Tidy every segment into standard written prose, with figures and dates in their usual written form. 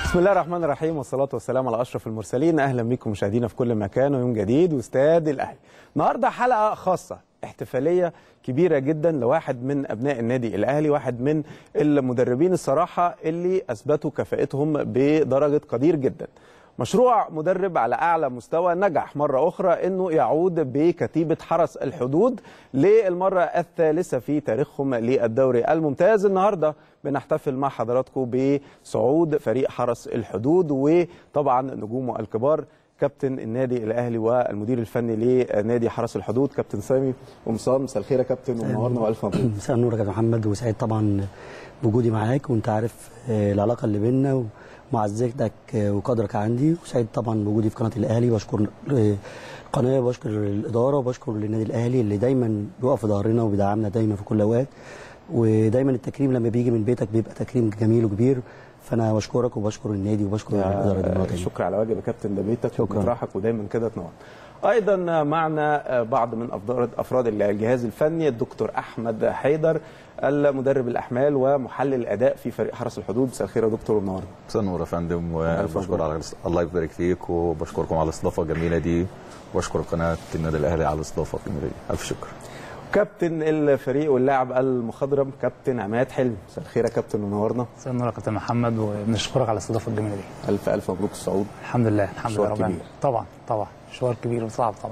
بسم الله الرحمن الرحيم والصلاة والسلام على أشرف المرسلين. أهلا بكم مشاهدينا في كل مكان ويوم جديد واستاد الأهلي. النهارده حلقة خاصة احتفالية كبيرة جدا لواحد من أبناء النادي الأهلي، واحد من المدربين الصراحة اللي أثبتوا كفاءتهم بدرجة قدير جدا. مشروع مدرب على أعلى مستوى، نجح مرة أخرى أنه يعود بكتيبة حرس الحدود للمرة الثالثة في تاريخهم للدوري الممتاز. النهاردة بنحتفل مع حضراتكم بصعود فريق حرس الحدود، وطبعا نجومه الكبار كابتن النادي الأهلي والمدير الفني لنادي حرس الحدود كابتن سامي قمصان. مساء الخير يا كابتن ومنورنا والف مبروك. مساء النور يا كابتن محمد، وسعيد طبعا بوجودي معاك، وانت عارف العلاقه اللي بيننا ومعزتك وقدرك عندي، وسعيد طبعا بوجودي في قناه الاهلي. بشكر القناه وبشكر الاداره وبشكر النادي الاهلي اللي دايما بيقف في ظهرنا وبيدعمنا دايما في كل اوقات، ودايما التكريم لما بيجي من بيتك بيبقى تكريم جميل وكبير. فانا بشكرك وبشكر النادي وبشكر الاداره. شكرا على واجب يا كابتن، ده بيتك ومطرحك ودايما كده تنور. ايضا معنا بعض من افراد الجهاز الفني، الدكتور احمد حيدر المدرب الاحمال ومحلل الاداء في فريق حرس الحدود. مساء الخير يا دكتور ومنورنا. مساء النور يا فندم، وبشكر على الله يبارك فيك، وبشكركم على الاستضافه الجميله دي، وبشكر قناه النادي الاهلي على الاستضافه الجميله دي. الف شكر. كابتن الفريق واللاعب المخضرم كابتن عماد حلمي. مساء الخير يا كابتن ومنورنا. مساء النور يا كابتن محمد، وبنشكرك على الاستضافه الجميله دي. الف الف مبروك الصعود. الحمد لله الحمد لله ربنا. طبعا مشوار كبير وصعب طبعا.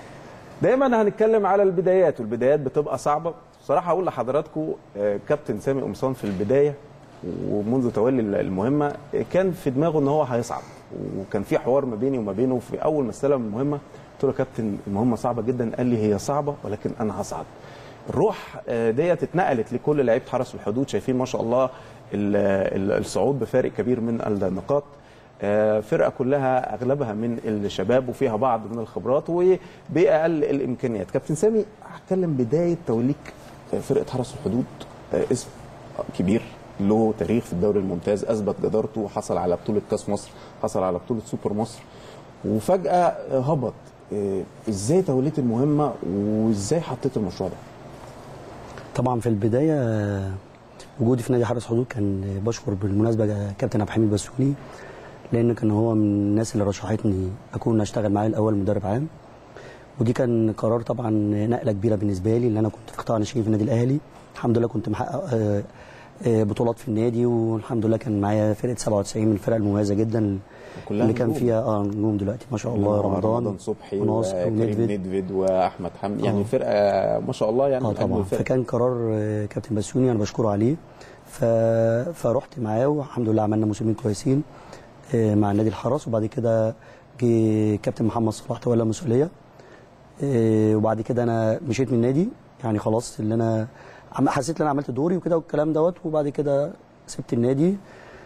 دايما هنتكلم على البدايات، والبدايات بتبقى صعبه. بصراحه اقول لحضراتكم كابتن سامي قمصان في البدايه ومنذ تولي المهمه كان في دماغه ان هو هيصعد، وكان في حوار ما بيني وما بينه في اول ما استلم المهمه. قلت له يا كابتن المهمه صعبه جدا. قال لي هي صعبه ولكن انا هصعد. الروح ديت اتنقلت لكل لعيبه حرس الحدود. شايفين ما شاء الله الصعود بفارق كبير من النقاط. فرقه كلها اغلبها من الشباب وفيها بعض من الخبرات وباقل الامكانيات. كابتن سامي، هتكلم بدايه توليك فرقه حرس الحدود، اسم كبير له تاريخ في الدوري الممتاز، اثبت جدارته، حصل على بطوله كاس مصر، حصل على بطوله سوبر مصر، وفجاه هبط. ازاي توليت المهمه وازاي حطيت المشروع ده؟ طبعا في البدايه وجودي في نادي حرس حدود كان بشكر بالمناسبه كابتن عبد الحميد بسوني، لان كان هو من الناس اللي رشحتني اكون اشتغل معاه الاول مدرب عام. ودي كان قرار طبعا نقله كبيره بالنسبه لي، لان انا كنت في قطاع ناشئين في النادي الاهلي. الحمد لله كنت محقق بطولات في النادي، والحمد لله كان معايا فرقه 97 من الفرق المميزه جدا اللي كان فيها نجوم دلوقتي ما شاء الله، رمضان صبحي وكريم ندفد واحمد حمدي، يعني فرقه ما شاء الله يعني طبعا. فكان قرار كابتن بسوني انا بشكره عليه. فرحت معاه والحمد لله عملنا موسمين كويسين مع النادي الحرس. وبعد كده جه كابتن محمد صلاح تولى المسؤوليه، وبعد كده انا مشيت من النادي. يعني خلاص اللي انا حسيت ان انا عملت دوري وكده والكلام دوت، وبعد كده سبت النادي.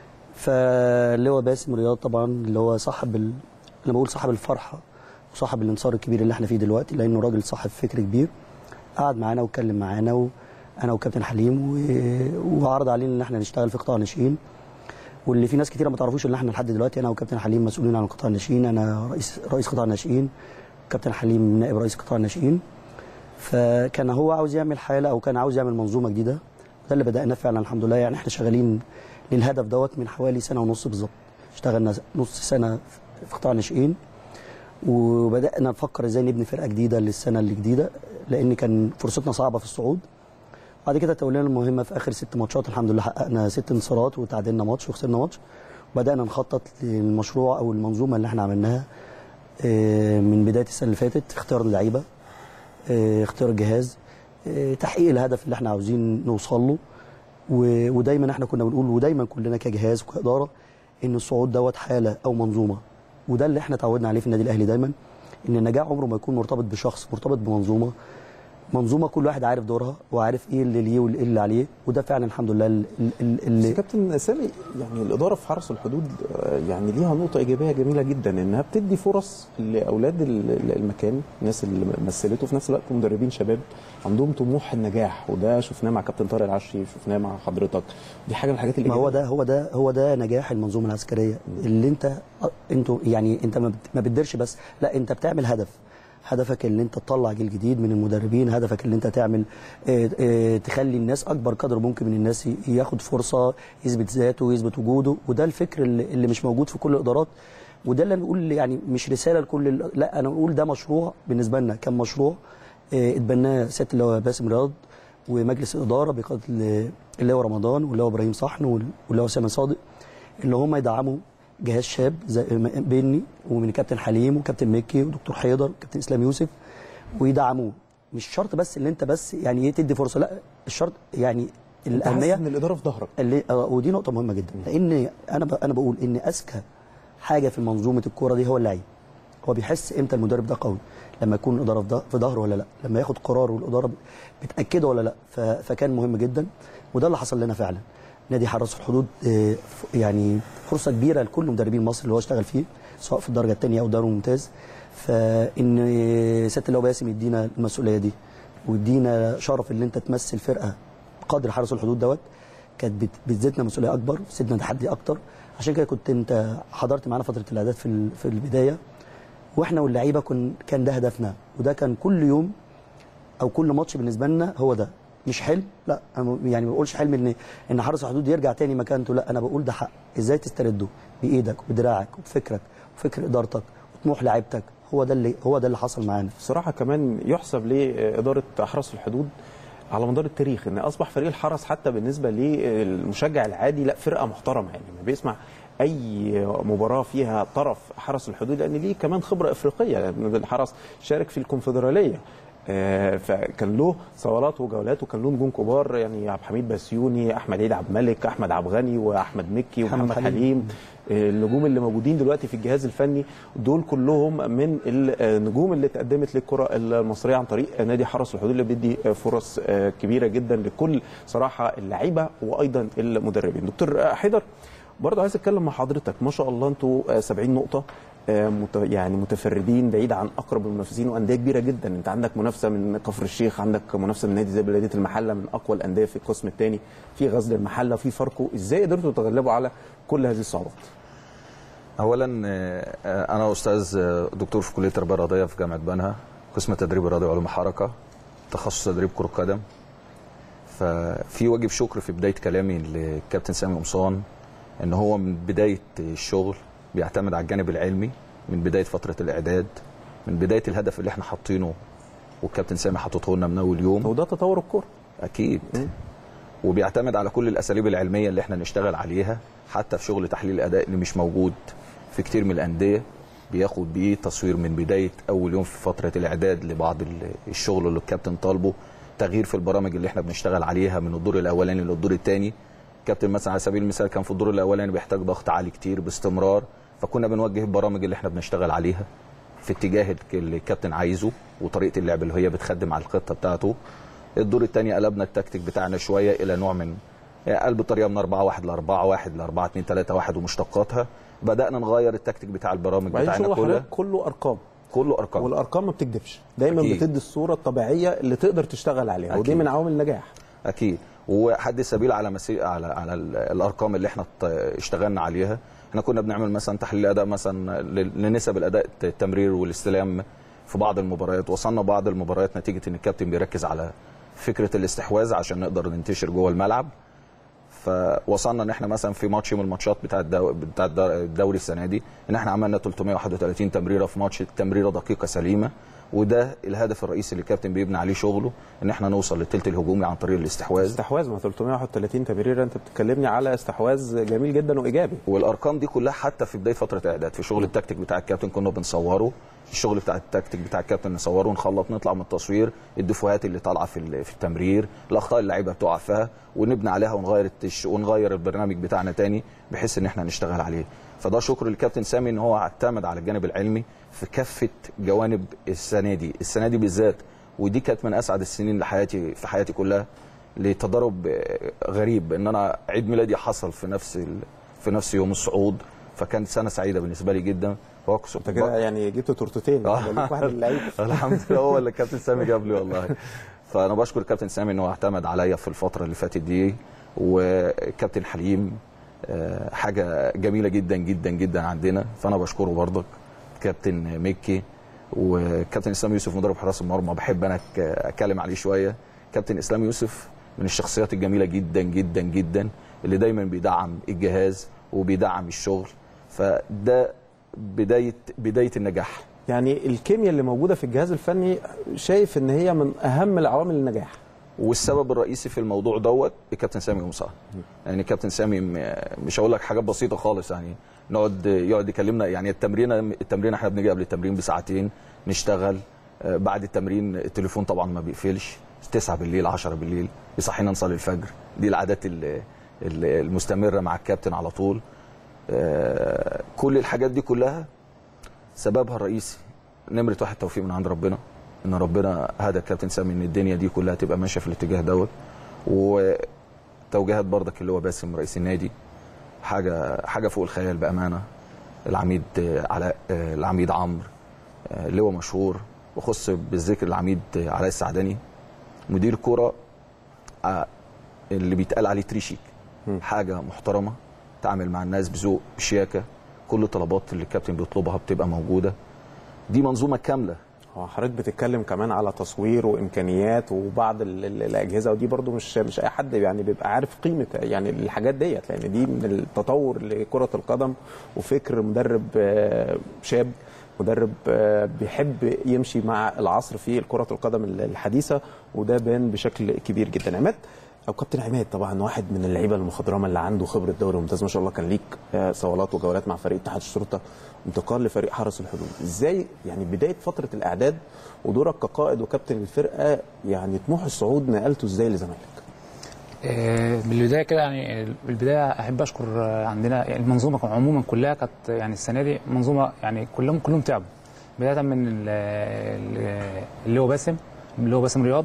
فاللي هو باسم رياض طبعا اللي هو صاحب انا بقول صاحب الفرحه وصاحب الانتصار الكبير اللي احنا فيه دلوقتي، لانه راجل صاحب فكر كبير. قعد معانا واتكلم معانا انا وكابتن حليم، وعرض علينا ان احنا نشتغل في قطاع الناشئين. واللي في ناس كتير ما تعرفوش ان احنا لحد دلوقتي انا وكابتن حليم مسؤولين عن قطاع الناشئين. انا رئيس قطاع الناشئين، كابتن حليم نائب رئيس قطاع الناشئين. فكان هو عاوز يعمل حاله او كان عاوز يعمل منظومه جديده، ده اللي بدأناه فعلا الحمد لله. يعني احنا شغالين للهدف دوت من حوالي سنه ونص بالظبط. اشتغلنا نص سنه في قطاع الناشئين، وبدأنا نفكر ازاي نبني فرقه جديده للسنه الجديده، لان كان فرصتنا صعبه في الصعود. بعد كده تولينا المهمه في اخر 6 ماتشات الحمد لله حققنا 6 انتصارات وتعادلنا ماتش وخسرنا ماتش. وبدأنا نخطط للمشروع او المنظومه اللي احنا عملناها من بدايه السنه اللي فاتت، اختيار اللعيبه، اختيار الجهاز، تحقيق الهدف اللي احنا عاوزين نوصل له. ودايما احنا كنا بنقول، ودايما كلنا كجهاز وكاداره، ان الصعود دوت حاله او منظومه. وده اللي احنا اتعودنا عليه في النادي الاهلي دايما، ان النجاح عمره ما يكون مرتبط بشخص، مرتبط بمنظومه كل واحد عارف دورها وعارف ايه اللي ليه وايه اللي عليه. وده فعلا الحمد لله اللي كابتن سامي، يعني الاداره في حرس الحدود يعني ليها نقطه ايجابيه جميله جدا، انها بتدي فرص لاولاد المكان، الناس اللي مثلته، في نفس الوقت مدربين شباب عندهم طموح النجاح. وده شفناه مع كابتن طارق العشري، شفناه مع حضرتك. دي حاجه من الحاجات اللي هو ده نجاح المنظومه العسكريه، اللي انتوا يعني انت ما بتديرش بس، لا انت بتعمل هدف. هدفك ان انت تطلع جيل جديد من المدربين، هدفك ان انت تعمل تخلي الناس اكبر قدر ممكن من الناس ياخد فرصه يثبت ذاته ويثبت وجوده. وده الفكر اللي مش موجود في كل الادارات، وده اللي نقول يعني مش رساله لكل، لا انا بقول ده مشروع بالنسبه لنا، كان مشروع اتبناه سياده اللواء باسم رياض ومجلس الاداره بقياده اللواء رمضان واللواء ابراهيم صحن واللواء اسامه صادق، اللي هم يدعموا جهاز شاب زي بيني ومن كابتن حليم وكابتن مكي ودكتور حيدر وكابتن اسلام يوسف، ويدعموه. مش شرط بس اللي انت بس يعني ايه تدي فرصه، لا الشرط يعني الاهميه ان الاداره في ظهرك، ودي نقطه مهمه جدا، لان انا بقول ان اذكى حاجه في منظومه الكوره دي هو اللعيب. هو بيحس امتى المدرب ده قوي، لما يكون الاداره في ظهره ولا لا، لما ياخد قرار والاداره بتاكده ولا لا. فكان مهم جدا، وده اللي حصل لنا فعلا. نادي حرس الحدود يعني فرصه كبيره لكل مدربين مصر اللي هو اشتغل فيه سواء في الدرجه الثانيه او الدوري الممتاز. فان سياده اللواء باسم يدينا المسؤوليه دي ويدينا شرف ان انت تمثل فرقه قدر حرس الحدود دوت، كانت بتزيدنا مسؤوليه اكبر، بتزيدنا تحدي اكتر. عشان كده كنت انت حضرت معانا فتره الاعداد في البدايه، واحنا واللعيبه كان ده هدفنا، وده كان كل يوم او كل ماتش بالنسبه لنا هو ده. مش حلم، لا انا يعني ما بقولش حلم ان حرس الحدود يرجع تاني مكانته، لا انا بقول ده حق. ازاي تسترده بايدك وبدراعك وبفكرك وفكر ادارتك وطموح لعيبتك، هو ده اللي حصل معانا. بصراحه كمان يحسب لاداره حرس الحدود على مدار التاريخ ان اصبح فريق الحرس حتى بالنسبه للمشجع العادي لا فرقه محترمه، يعني ما بيسمع اي مباراه فيها طرف حرس الحدود، لان ليه كمان خبره افريقيه، لان الحرس شارك في الكونفدراليه، فكان له صولات وجولات وكان له نجوم كبار، يعني عبد الحميد بسيوني، احمد عيد عبد الملك، احمد عبد الغني، واحمد مكي ومحمد حليم. النجوم اللي موجودين دلوقتي في الجهاز الفني دول كلهم من النجوم اللي تقدمت للكره المصريه عن طريق نادي حرس الحدود، اللي بيدي فرص كبيره جدا لكل صراحه اللعيبه وايضا المدربين. دكتور حيدر، برضه عايز اتكلم مع حضرتك، ما شاء الله انتوا 70 نقطه، يعني متفردين بعيد عن اقرب المنافسين وانديه كبيره جدا. انت عندك منافسه من كفر الشيخ، عندك منافسه من نادي زي بلديه المحله من اقوى الانديه في القسم الثاني، في غزل المحله، في فاركو. ازاي قدرتوا تتغلبوا على كل هذه الصعوبات؟ اولا انا استاذ دكتور في كليه التربيه الرياضيه في جامعه بنها، قسم تدريب رياضي وعلوم حركه، تخصص تدريب كره قدم. ففي واجب شكر في بدايه كلامي للكابتن سامي قمصان، ان هو من بدايه الشغل بيعتمد على الجانب العلمي، من بدايه فتره الاعداد، من بدايه الهدف اللي احنا حاطينه والكابتن سامي حاططه لنا من اول يوم. وده تطور الكوره اكيد. وبيعتمد على كل الاساليب العلميه اللي احنا نشتغل عليها، حتى في شغل تحليل الاداء اللي مش موجود في كتير من الانديه، بياخد بيه تصوير من بدايه اول يوم في فتره الاعداد لبعض الشغل اللي الكابتن طالبه، تغيير في البرامج اللي احنا بنشتغل عليها من الدور الاولاني للدور الثاني. كابتن مثلا على سبيل المثال كان في الدور الاولاني بيحتاج ضغط عالي كتير باستمرار، فكنا بنوجه البرامج اللي احنا بنشتغل عليها في اتجاه اللي الكابتن عايزه وطريقه اللعب اللي هي بتخدم على الخطه بتاعته. الدور الثاني قلبنا التكتيك بتاعنا شويه الى نوع من قلب الطريقه من 4-1 ل 4-1 ل 4-2-3-1 ومشتقاتها. بدانا نغير التكتيك بتاع البرامج بتاعنا كله ارقام، كله ارقام، والارقام ما بتكذبش، دايما أكيد. بتدي الصوره الطبيعيه اللي تقدر تشتغل عليها، ودي من عوامل النجاح. اكيد. وحد سبيل على على الارقام اللي احنا اشتغلنا عليها. احنا كنا بنعمل مثلا تحليل اداء مثلا لنسب الاداء التمرير والاستلام في بعض المباريات، وصلنا بعض المباريات نتيجه ان الكابتن بيركز على فكره الاستحواذ عشان نقدر ننتشر جوه الملعب. فوصلنا ان احنا مثلا في ماتش من الماتشات بتاع الدوري السنه دي ان احنا عملنا 331 تمريره في ماتش، تمريره دقيقه سليمه، وده الهدف الرئيسي اللي الكابتن بيبني عليه شغله، ان احنا نوصل للثلث الهجومي عن طريق الاستحواذ. ما 331 تمريره، انت بتكلمني على استحواذ جميل جدا وايجابي. والارقام دي كلها حتى في بدايه فتره الاعداد في شغل التكتيك بتاع الكابتن كنا بنصوره، الشغل بتاع التكتيك بتاع الكابتن نصوره ونخلط، نطلع من التصوير الدفوهات اللي طالعه في التمرير، الاخطاء اللي اللعيبه بتقع فيها، ونبني عليها ونغير البرنامج بتاعنا تاني بحيث ان احنا نشتغل عليه. فده شكر للكابتن سامي ان هو اعتمد على الجانب العلمي في كافه جوانب السنه دي بالذات. ودي كانت من اسعد السنين في حياتي كلها، لتضارب غريب ان انا عيد ميلادي حصل في نفس يوم الصعود، فكانت سنه سعيده بالنسبه لي جدا. انت كده يعني جبت تورتتين واحد اللعيب. الحمد لله هو اللي الكابتن سامي جاب لي والله. فانا بشكر الكابتن سامي ان هو اعتمد عليا في الفتره اللي فاتت دي، وكابتن حليم حاجه جميله جدا جدا جدا عندنا، فانا بشكره برضك. كابتن مكي وكابتن اسلام يوسف مدرب حراس المرمى بحب انا اتكلم عليه شويه. كابتن اسلام يوسف من الشخصيات الجميله جدا جدا جدا اللي دايما بيدعم الجهاز وبيدعم الشغل، فده بدايه النجاح. يعني الكيمياء اللي موجوده في الجهاز الفني شايف ان هي من اهم العوامل النجاح، والسبب الرئيسي في الموضوع دوت الكابتن سامي قمصان. يعني كابتن سامي مش هقول لك حاجات بسيطه خالص، يعني يقعد يكلمنا. يعني التمرين احنا بنيجي قبل التمرين بساعتين نشتغل، بعد التمرين التليفون طبعا ما بيقفلش، 9 بالليل 10 بالليل يصحينا نصلي الفجر. دي العادات المستمره مع الكابتن على طول. كل الحاجات دي كلها سببها الرئيسي نمره واحد توفيق من عند ربنا، ان ربنا هدى الكابتن سامي ان الدنيا دي كلها تبقى ماشيه في الاتجاه دوت. وتوجيهات بردك اللي هو باسم رئيس النادي، حاجه فوق الخيال بامانه. العميد علاء، العميد عمرو، اللي هو مشهور، وخص بالذكر العميد علاء السعداني مدير كرة اللي بيتقال عليه تريشيك، حاجه محترمه، تعامل مع الناس بذوق بشياكه، كل الطلبات اللي الكابتن بيطلبها بتبقى موجوده. دي منظومه كامله. هو حضرتك بتتكلم كمان على تصوير وامكانيات وبعض الاجهزه، ودي برضو مش اي حد يعني بيبقى عارف قيمه يعني الحاجات ديت، لان دي من التطور لكره القدم وفكر مدرب شاب، مدرب بيحب يمشي مع العصر في كره القدم الحديثه، وده بان بشكل كبير جدا. عماد او كابتن عماد طبعا واحد من اللعيبه المخضرمه اللي عنده خبره دوري ممتاز ما شاء الله، كان ليك صولات وجولات مع فريق اتحاد الشرطه، انتقال لفريق حرس الحدود. ازاي يعني بدايه فتره الاعداد ودورك كقائد وكابتن الفرقه، يعني طموح الصعود نقلته ازاي لزمالك؟ بالبدايه كده، يعني بالبدايه احب اشكر عندنا المنظومه عموما كلها كانت يعني السنه دي منظومه، يعني كلهم تعبوا، بدايه من اللي هو باسم رياض،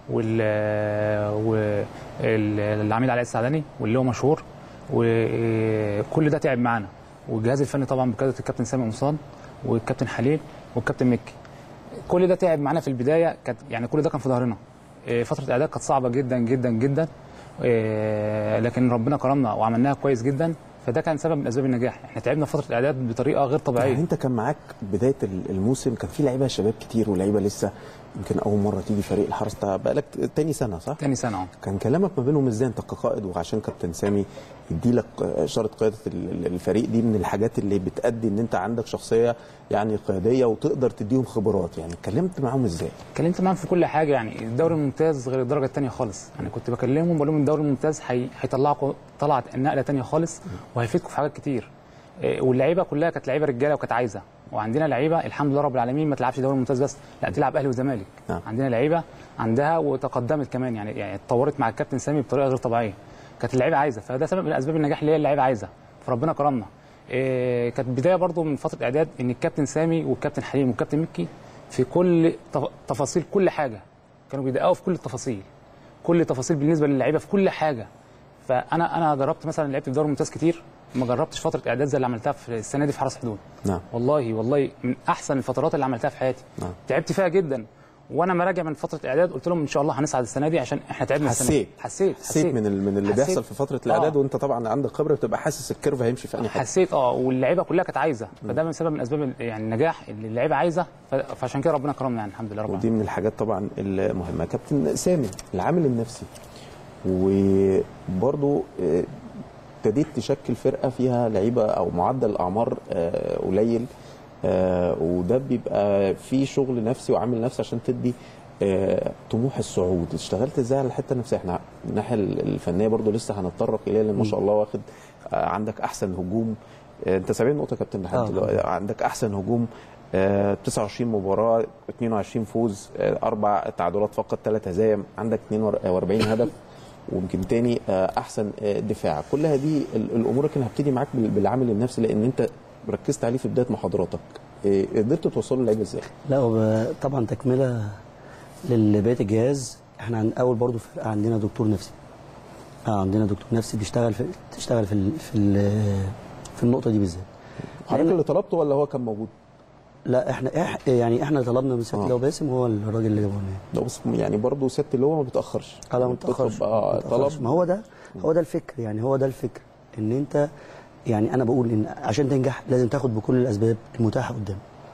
والعميد علاء السعداني، واللي هو مشهور، وكل ده تعب معانا، والجهاز الفني طبعا بقياده الكابتن سامي قمصان والكابتن حليم والكابتن مكي. كل ده تعب معانا في البدايه، كانت يعني كل ده كان في ظهرنا. فتره الاعداد كانت صعبه جدا جدا جدا، لكن ربنا كرمنا وعملناها كويس جدا، فده كان سبب من اسباب النجاح. احنا تعبنا في فتره الاعداد بطريقه غير طبيعيه. يعني انت كان معاك بدايه الموسم كان في لعيبه شباب كتير ولاعيبه لسه يمكن اول مره تيجي فريق الحرس، بقالك تاني سنه صح؟ تاني سنه. كان كلامك ما بينهم ازاي انت كقائد، وعشان كابتن سامي يدي لك اشاره قياده الفريق، دي من الحاجات اللي بتأدي ان انت عندك شخصيه يعني قياديه وتقدر تديهم خبرات، يعني اتكلمت معاهم ازاي؟ اتكلمت معاهم في كل حاجه. يعني الدوري الممتاز غير الدرجه الثانيه خالص، يعني كنت بكلمهم بقول لهم الدوري الممتاز هيطلعكم طلعت نقله ثانيه خالص، وهيفيدكم في حاجات كتير. واللعيبه كلها كانت لعيبه رجاله وكانت عايزه، وعندنا لعيبه الحمد لله رب العالمين ما تلعبش دوري ممتاز بس، لا تلعب اهلي وزمالك. عندنا لعيبه عندها وتقدمت كمان، يعني اتطورت مع الكابتن سامي بطريقه غير طبيعيه. كانت اللعيبه عايزه، فده سبب من اسباب النجاح اللي هي اللعيبه عايزه، فربنا كرمنا. كانت بدايه برضو من فتره اعداد ان الكابتن سامي والكابتن حليم والكابتن مكي في كل تفاصيل كل حاجه كانوا بيدققوا في كل تفاصيل بالنسبه للعيبه في كل حاجه. فانا جربت مثلا لعبت في الدوري الممتاز كتير، ما جربتش فتره اعداد زي اللي عملتها في السنه دي في حرس حدود. نعم. والله من احسن الفترات اللي عملتها في حياتي. نعم. تعبت فيها جدا، وانا ما راجع من فتره اعداد قلت لهم ان شاء الله هنصعد السنه دي عشان احنا تعبنا السنه دي. حسيت من اللي بيحصل في فتره الاعداد، وانت طبعا عندك خبره بتبقى حاسس الكيرف هيمشي في انهي حته. حسيت واللعيبه كلها كانت عايزه، فده من سبب من اسباب يعني النجاح اللي اللعيبه عايزه، فعشان كده ربنا كرمنا يعني الحمد لله رب العالمين. ودي من الحاجات طبعا المهمه. كابتن سامي العامل النفسي، وبرضه ابتديت تشكل فرقه فيها لعيبه او معدل الاعمار قليل، وده بيبقى فيه شغل نفسي وعامل نفسي عشان تدي طموح الصعود. اشتغلت ازاي على الحته النفسيه؟ احنا الناحيه الفنيه برضو لسه هنتطرق اليها، لان ما شاء الله واخد عندك احسن هجوم. انت 70 نقطه كابتن لحد دلوقتي، عندك احسن هجوم، 29 مباراه، 22 فوز، 4 تعادلات فقط، 3 هزايم، عندك 42 هدف، ويمكن تاني احسن دفاع. كلها دي الامور اللي هبتدي معاك بالعامل النفسي، لان انت ركزت عليه في بدايه محاضراتك. قدرت توصله للعيبه ازاي؟ لا طبعا تكمله لبقيه الجهاز. احنا اول برضو فرقه عندنا دكتور نفسي، عندنا دكتور نفسي بيشتغل في النقطه دي بالذات. حضرتك اللي طلبته ولا هو كان موجود؟ لا احنا طلبنا من سيادة اللواء باسم، هو الراجل اللي جابه لنا. لا بس يعني برضه سيادة اللواء ما بتاخرش. لا ما بتاخرش. طلب. ما هو ده الفكر، يعني هو ده الفكر، ان انت يعني انا بقول ان عشان تنجح لازم تاخد بكل الاسباب المتاحه قدامك.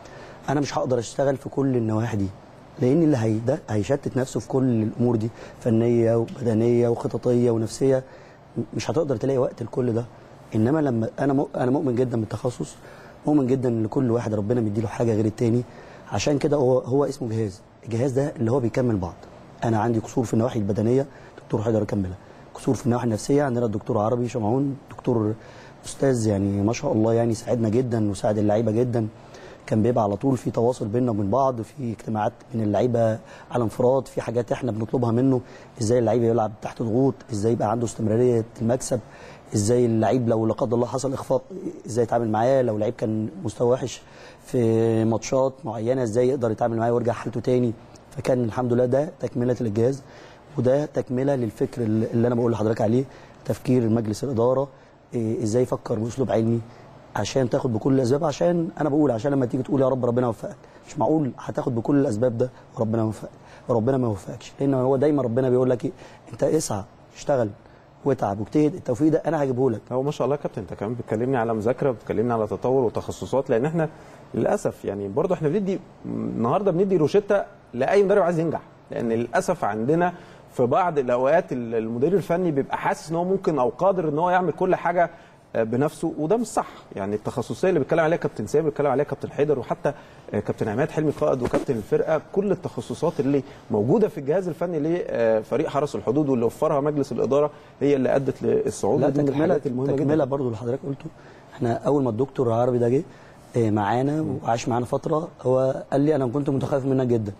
انا مش هقدر اشتغل في كل النواحي دي، لان اللي ده هيشتت نفسه في كل الامور دي، فنيه وبدنيه وخططيه ونفسيه، مش هتقدر تلاقي وقت لكل ده. انما لما انا مؤمن جدا بالتخصص، مؤمن جدا ان كل واحد ربنا مديله حاجه غير التاني. عشان كده هو اسمه جهاز، الجهاز ده اللي هو بيكمل بعض. انا عندي قصور في النواحي البدنيه، دكتور حيدر يكملها. قصور في النواحي النفسيه، عندنا الدكتور عربي شمعون، دكتور استاذ يعني ما شاء الله، يعني ساعدنا جدا وساعد اللعيبه جدا. كان بيبقى على طول في تواصل بيننا وبين بعض، في اجتماعات بين اللعيبه على انفراد، في حاجات احنا بنطلبها منه، ازاي اللعيب يلعب تحت ضغوط، ازاي يبقى عنده استمراريه المكسب، ازاي اللعيب لو لا قدر الله حصل اخفاق ازاي يتعامل معاه، لو لعيب كان مستوى وحش في ماتشات معينه ازاي يقدر يتعامل معاه ويرجع حالته تاني. فكان الحمد لله ده تكمله للجهاز، وده تكمله للفكر اللي انا بقول لحضرتك عليه، تفكير مجلس الاداره، ازاي يفكر باسلوب علمي عشان تاخد بكل الاسباب. عشان انا بقول عشان لما تيجي تقول يا رب ربنا يوفقك، مش معقول هتاخد بكل الاسباب ده وربنا يوفقك وربنا ما يوفقكش، لان هو دايما ربنا بيقول لك انت اسعى اشتغل واتعب واجتهد، التوفيق ده انا هجيبه لك. هو ما شاء الله يا كابتن، انت كمان بتكلمني على مذاكره وبتكلمني على تطور وتخصصات، لان احنا للاسف يعني برضه احنا النهارده بندي روشته لاي مدرب عايز ينجح، لان للاسف عندنا في بعض الاوقات المدير الفني بيبقى حاسس ان هو ممكن او قادر ان هو يعمل كل حاجه بنفسه، وده مش صح. يعني التخصصيه اللي بيتكلم عليها كابتن سامي، بيتكلم عليها كابتن حيدر، وحتى كابتن عماد حلمي قائد وكابتن الفرقه، كل التخصصات اللي موجوده في الجهاز الفني لفريق حرس الحدود واللي وفرها مجلس الاداره هي اللي ادت للصعود. لا تكمله برضه اللي حضرتك قلته. احنا اول ما الدكتور عربي ده جه معانا وعاش معانا فتره، هو قال لي انا كنت متخوف منك جدا،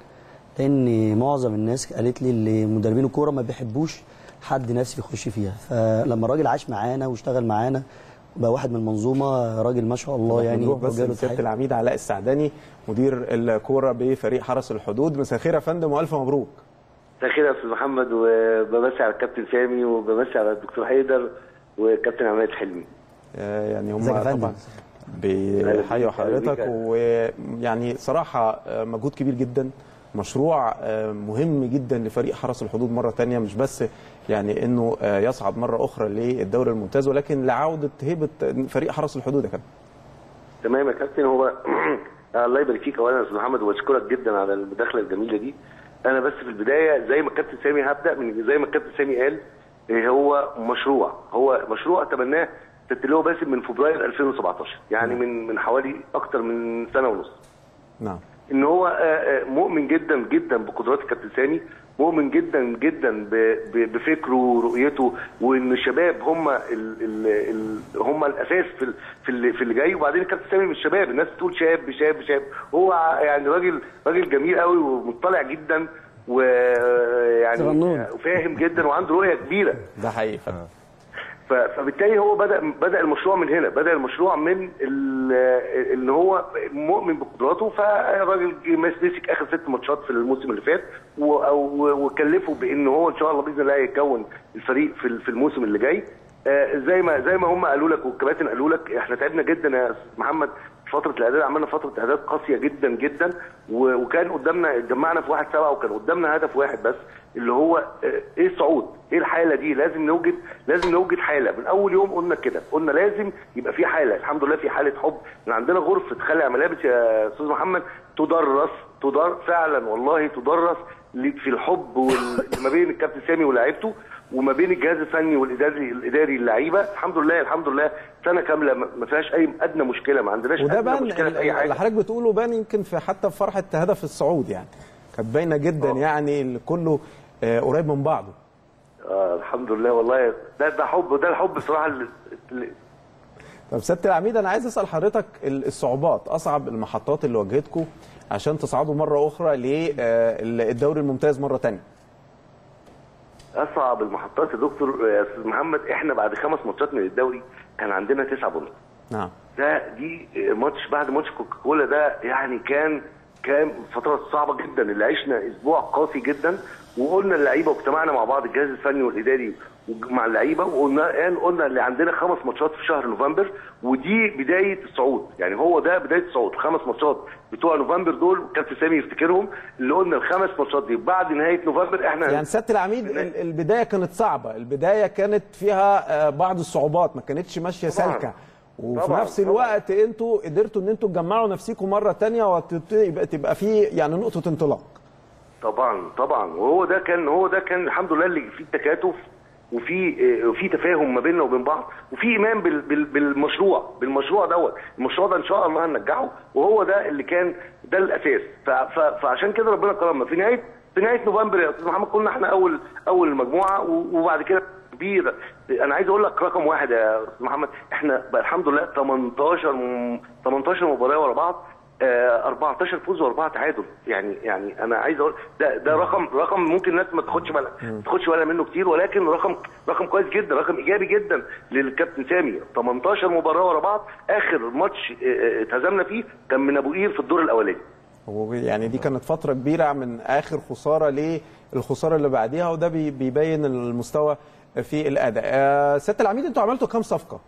لان معظم الناس قالت لي اللي مدربين الكوره ما بيحبوش حد نفسي يخش فيها. فلما الراجل عاش معانا واشتغل معانا بقى واحد من المنظومه، راجل ما شاء الله يعني. بس سياده العميد علاء السعداني مدير الكوره بفريق حرس الحدود، مساء الخير يا فندم والف مبروك. مساء الخير يا استاذ محمد، وبمسي على الكابتن سامي وبمسي على الدكتور حيدر وكابتن عماد حلمي. يعني هم طبعا بيحيوا حضرتك، ويعني صراحه مجهود كبير جدا، مشروع مهم جدا لفريق حرس الحدود مره ثانيه، مش بس يعني انه يصعد مره اخرى للدوري الممتاز، ولكن لعوده هيبه فريق حرس الحدود يا كابتن. تمام يا كابتن. هو الله يبارك فيك اولا يا استاذ محمد، واشكرك جدا على المداخله الجميله دي. انا بس في البدايه زي ما الكابتن سامي هبدا من زي ما الكابتن سامي قال، هو مشروع تبناه تتلو باسم من فبراير 2017، يعني من حوالي اكتر من سنه ونص. نعم. ان هو مؤمن جدا جدا بقدرات الكابتن سامي، مؤمن جدا جدا بفكره ورؤيته، وان الشباب هم الاساس في اللي جاي. وبعدين الكابتن سامي مش شباب، الناس تقول شاب شاب شاب، هو يعني راجل جميل قوي ومطلع جدا ويعني وفاهم جدا وعنده رؤيه كبيره. ده حقيقي. فبالتالي هو بدا المشروع من هنا، بدا المشروع من ان هو مؤمن بقدراته. فالراجل مسك اخر 6 ماتشات في الموسم اللي فات، وكلفه بان هو ان شاء الله باذن الله يكون الفريق في الموسم اللي جاي. زي ما هم قالوا لك والكباتن قالوا لك، احنا تعبنا جدا يا استاذ محمد في فتره الاعداد، عملنا فتره اعداد قاسيه جدا جدا، وكان قدامنا اتجمعنا في 1/7 وكان قدامنا هدف واحد بس، اللي هو ايه الصعود، ايه الحاله دي. لازم نوجد حاله. من اول يوم قلنا كده، قلنا لازم يبقى في حاله. الحمد لله في حاله حب. من عندنا غرفه خلع ملابس يا استاذ محمد تدرس فعلا والله تدرس في الحب ما بين الكابتن سامي ولاعيبته وما بين الجهاز الفني والاداري اللعيبه. الحمد لله سنه كامله ما فيهاش اي ادنى مشكله، ما عندناش ادنى مشكله في اي حاجه. اللي حضرتك بتقوله بان يمكن حتى في فرحه هدف الصعود، يعني كانت باينه جدا. يعني كله قريب من بعضه. الحمد لله والله. ده حب، ده الحب بصراحه. طب سياده العميد، انا عايز اسال حضرتك الصعوبات، اصعب المحطات اللي واجهتكم عشان تصعدوا مره اخرى للدوري الممتاز مره ثانيه. اصعب المحطات يا دكتور يا استاذ محمد، احنا بعد 5 ماتشات من الدوري كان عندنا 9 بونت. نعم. دي ماتش بعد ماتش كوكاكولا ده، يعني كان فتره صعبه جدا، اللي عشنا اسبوع قاسي جدا. وقلنا اللعيبه واجتمعنا مع بعض الجهاز الفني والاداري مع اللعيبه، وقلنا اللي عندنا 5 ماتشات في شهر نوفمبر، ودي بدايه الصعود. يعني هو ده بدايه الصعود. ال5 ماتشات بتوع نوفمبر دول كابتن سامي يفتكرهم، اللي قلنا ال5 ماتشات دي بعد نهايه نوفمبر احنا يعني سياده العميد البدايه كانت صعبه، البدايه كانت فيها بعض الصعوبات، ما كانتش ماشيه سالكه، وفي طبعاً نفس الوقت انتوا قدرتوا ان انتوا تجمعوا نفسكم مره ثانيه وتبقى في يعني نقطه انطلاق. طبعا وهو ده كان الحمد لله اللي فيه تكاتف وفي تفاهم ما بيننا وبين بعض، وفي ايمان بالمشروع دوت. المشروع ده ان شاء الله هننجحه، وهو ده اللي كان ده الاساس. فعشان كده ربنا كرمنا في نهايه نوفمبر يا استاذ محمد. كنا احنا اول المجموعه، وبعد كده كبير. انا عايز اقول لك رقم واحد يا استاذ محمد، احنا بقى الحمد لله 18 مباراه ورا بعض، 14 فوز و4 تعادل. يعني انا عايز اقول ده رقم ممكن الناس ما تاخدش بالها منه كتير، ولكن رقم كويس جدا، رقم ايجابي جدا للكابتن سامي. 18 مباراه ورا بعض، اخر ماتش اتهزمنا فيه كان من ابو قير في الدور الاولاني. يعني دي كانت فتره كبيره من اخر خساره للخساره اللي بعديها، وده بيبين المستوى في الاداء. سياده العميد، انتوا عملتوا كام صفقه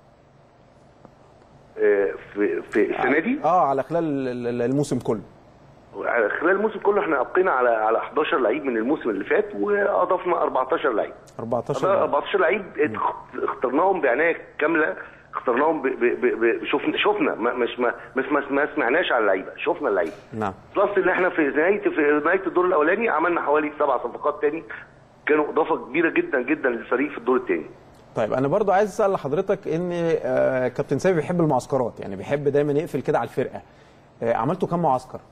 في السنه دي؟ على خلال الموسم كله. خلال الموسم كله احنا ابقينا على 11 لعيب من الموسم اللي فات، واضفنا 14 لعيب. 14 لعيب اخترناهم بعنايه كامله، اخترناهم شفنا ما سمعناش على اللعيبه، شفنا اللعيبه. نعم. بلس ان احنا في نهايه الدور الاولاني عملنا حوالي 7 صفقات تاني، كانوا اضافه كبيره جدا جدا للفريق في الدور الثاني. طيب انا برضو عايز اسال لحضرتك ان كابتن سامي بيحب المعسكرات، يعني بيحب دايما يقفل كده على الفرقه. عملتوا كم معسكر؟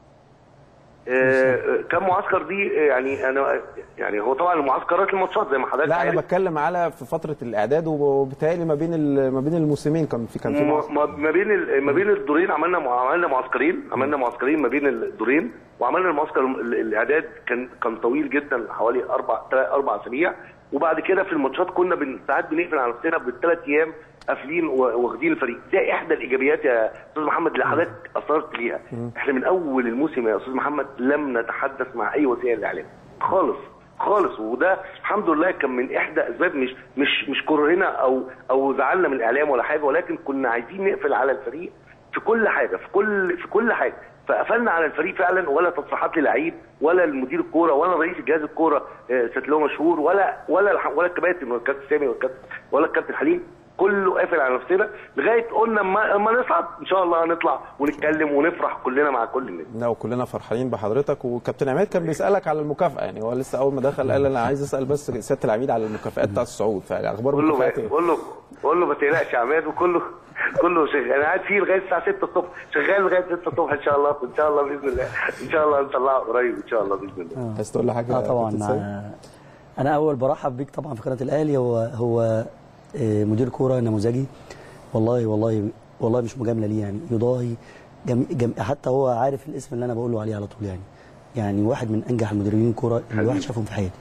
كم معسكر دي يعني هو طبعا المعسكرات الماتشات زي ما حضرتك لا انا بتكلم على في فتره الاعداد، وبالتالي ما بين الموسمين كان في ما بين الدورين عملنا معسكرين ما بين الدورين، وعملنا المعسكر الاعداد كان طويل جدا حوالي 4 اسابيع. وبعد كده في الماتشات كنا ساعات بنقفل على نفسنا ب3 ايام قافلين واخدين الفريق. ده احدى الايجابيات يا استاذ محمد اللي حضرتك اثرت ليها. احنا من اول الموسم يا استاذ محمد لم نتحدث مع اي وسائل الاعلام خالص، وده الحمد لله كان من احدى اسباب مش كرهنا او زعلنا من الاعلام ولا حاجه، ولكن كنا عايزين نقفل على الفريق في كل حاجه، في كل حاجه. فقفلنا على الفريق فعلا، ولا تصريحات للعيب ولا المدير الكوره ولا رئيس الجهاز الكوره ستلو مشهور ولا الكباتن ولا الكابتن سامي ولا الكابتن حليم، كله قافل على نفسنا لغايه قلنا اما نصعد ان شاء الله هنطلع ونتكلم ونفرح كلنا مع كل الناس. لا وكلنا فرحانين بحضرتك. وكابتن عماد كان بيسالك على المكافاه، يعني هو لسه اول ما دخل قال انا عايز اسال بس سياده العميد على المكافئات بتاعت الصعود، فاخبار المكافئات ايه؟ قول له ما تقلقش يا عماد، وكله شغال. انا قاعد فيه لغايه الساعه 6 الصبح، شغال لغايه 6 الصبح ان شاء الله باذن الله، ان شاء الله نطلعه قريب ان شاء الله باذن الله. عايز تقول لي حاجه؟ طبعا. انا اول برحب بيك طبعا في قناه الاهلي. هو مدير كوره نموذجي، والله مش مجامله ليه، يعني يضاهي حتى هو عارف الاسم اللي انا بقول له عليه على طول. يعني واحد من انجح المدربين كوره اللي الواحد شافهم في حياتي،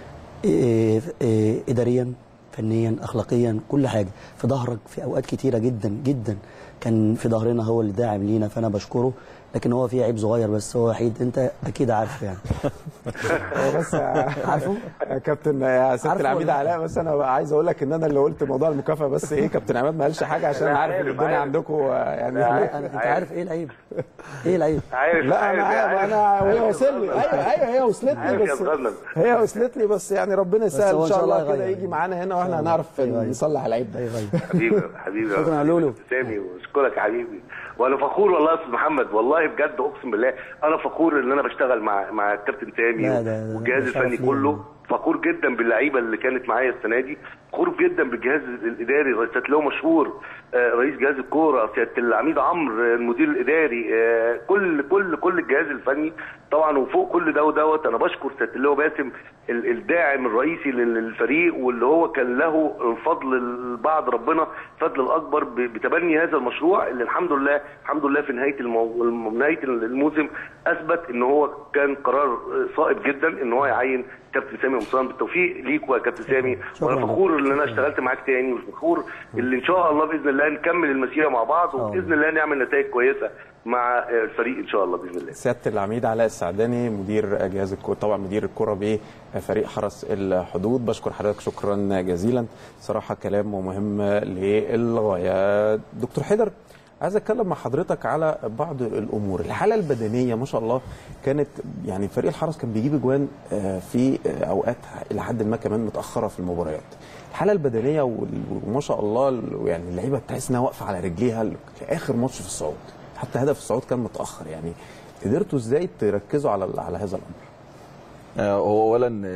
اداريا فنيا اخلاقيا كل حاجه، في ظهرك في اوقات كتيره جدا جدا كان في ظهرنا، هو اللي داعم لينا، فانا بشكره. لكن هو فيه عيب صغير بس هو وحيد، انت اكيد عارفه يعني. بس عارفه يا كابتن يا سياده العميد علاء، بس انا عايز اقول لك ان انا اللي قلت موضوع المكافاه، بس كابتن عماد ما قالش حاجه عشان انا عارف ان الدنيا عندكم يعني. انت عارف ايه العيب؟ لا انا هي وصلني. ايوه هي وصلتني بس يعني ربنا يسهل ان شاء الله كده يجي معانا هنا واحنا هنعرف نصلح العيب ده. حبيبي شكرا يا لولو سامي، واشكرك يا حبيبي. وانا فخور والله يا استاذ محمد، والله بجد اقسم بالله انا فخور ان انا بشتغل مع الكابتن سامي والجهاز الفني كله. فخور جدا باللعيبه اللي كانت معايا السنه دي، فخور جدا بالجهاز الاداري، رئيس له مشهور، رئيس جهاز الكوره، سياده العميد عمرو المدير الاداري، كل الجهاز الفني طبعا. وفوق كل ده ودوت انا بشكر سياده اللواء باسم الداعم الرئيسي للفريق، واللي هو كان له فضل بعد ربنا فضل الاكبر بتبني هذا المشروع اللي الحمد لله في نهايه الموسم اثبت ان هو كان قرار صائب جدا ان هو يعين كابتن سامي قمصان. بالتوفيق ليك يا كابتن سامي، وانا فخور ان انا اشتغلت معاك تاني، وفخور اللي ان شاء الله باذن الله نكمل المسيره مع بعض، وباذن الله نعمل نتائج كويسه مع الفريق ان شاء الله باذن الله. سياده العميد علاء السعداني مدير جهاز الكوره، طبعا مدير الكوره بفريق حرس الحدود، بشكر حضرتك شكرا جزيلا، صراحه كلام مهم للغايه. دكتور حيدر، عايز اتكلم مع حضرتك على بعض الامور. الحاله البدنيه ما شاء الله كانت يعني فريق الحرس كان بيجيب اجوان في اوقات الى حد ما كمان متاخره في المباريات. الحاله البدنيه وما شاء الله يعني اللعيبه تحس انها واقفه على رجليها اخر ماتش في الصعود، حتى هدف الصعود كان متاخر. يعني قدرتوا ازاي تركزوا على هذا الامر؟ هو اولا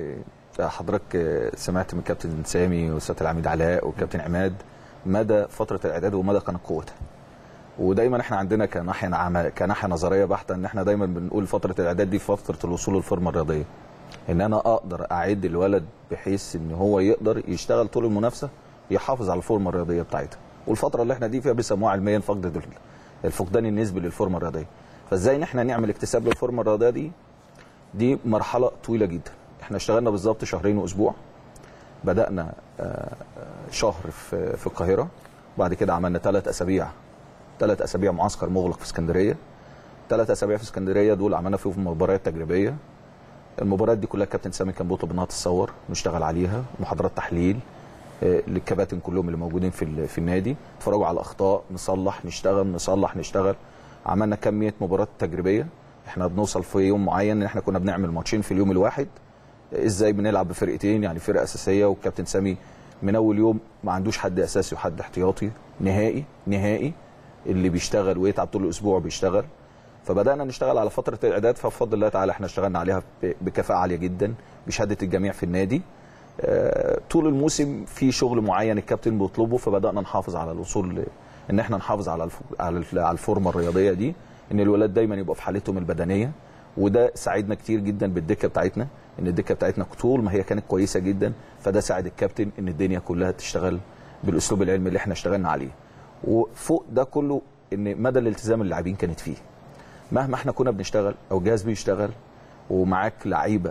حضرتك سمعت من كابتن سامي واستاذ العميد علاء والكابتن عماد مدى فتره الاعداد ومدى كانت قوتها. ودايما احنا عندنا كناحيه نظريه بحته ان احنا دايما بنقول فتره الاعداد دي فتره الوصول للفورمه الرياضيه. ان انا اقدر اعد الولد بحيث ان هو يقدر يشتغل طول المنافسه يحافظ على الفورمه الرياضيه بتاعتها. والفتره اللي احنا دي فيها بيسموها علميا الفقدان النسبي للفورمه الرياضيه. فازاي ان احنا نعمل اكتساب للفورمه الرياضيه دي مرحله طويله جدا. احنا اشتغلنا بالظبط شهرين واسبوع. بدانا شهر في القاهره، بعد كده عملنا 3 اسابيع معسكر مغلق في اسكندريه. 3 اسابيع في اسكندريه دول عملنا فيهم مباريات تجريبيه. المباريات دي كلها الكابتن سامي كان بيطلب انها تتصور، نشتغل عليها، محاضرات تحليل للكباتن كلهم اللي موجودين في النادي، اتفرجوا على الاخطاء، نصلح نشتغل. عملنا كميه مباريات تجريبيه. احنا بنوصل في يوم معين ان احنا كنا بنعمل ماتشين في اليوم الواحد. ازاي بنلعب بفرقتين، يعني فرقه اساسيه، والكابتن سامي من اول يوم ما عندوش حد اساسي وحد احتياطي، نهائي اللي بيشتغل ويتعب طول الاسبوع بيشتغل. فبدانا نشتغل على فتره الاعداد، فبفضل الله تعالى احنا اشتغلنا عليها بكفاءه عاليه جدا بشهاده الجميع في النادي. طول الموسم في شغل معين الكابتن بيطلبه، فبدانا نحافظ على الوصول ان احنا نحافظ على الفورمه الرياضيه دي، ان الولاد دايما يبقوا في حالتهم البدنيه. وده ساعدنا كتير جدا بالدكه بتاعتنا، ان الدكه بتاعتنا طول ما هي كانت كويسه جدا، فده ساعد الكابتن ان الدنيا كلها تشتغل بالاسلوب العلمي اللي احنا اشتغلنا عليه. وفوق ده كله ان مدى الالتزام اللي اللاعبين كانت فيه. مهما احنا كنا بنشتغل او الجهاز بيشتغل ومعاك لعيبه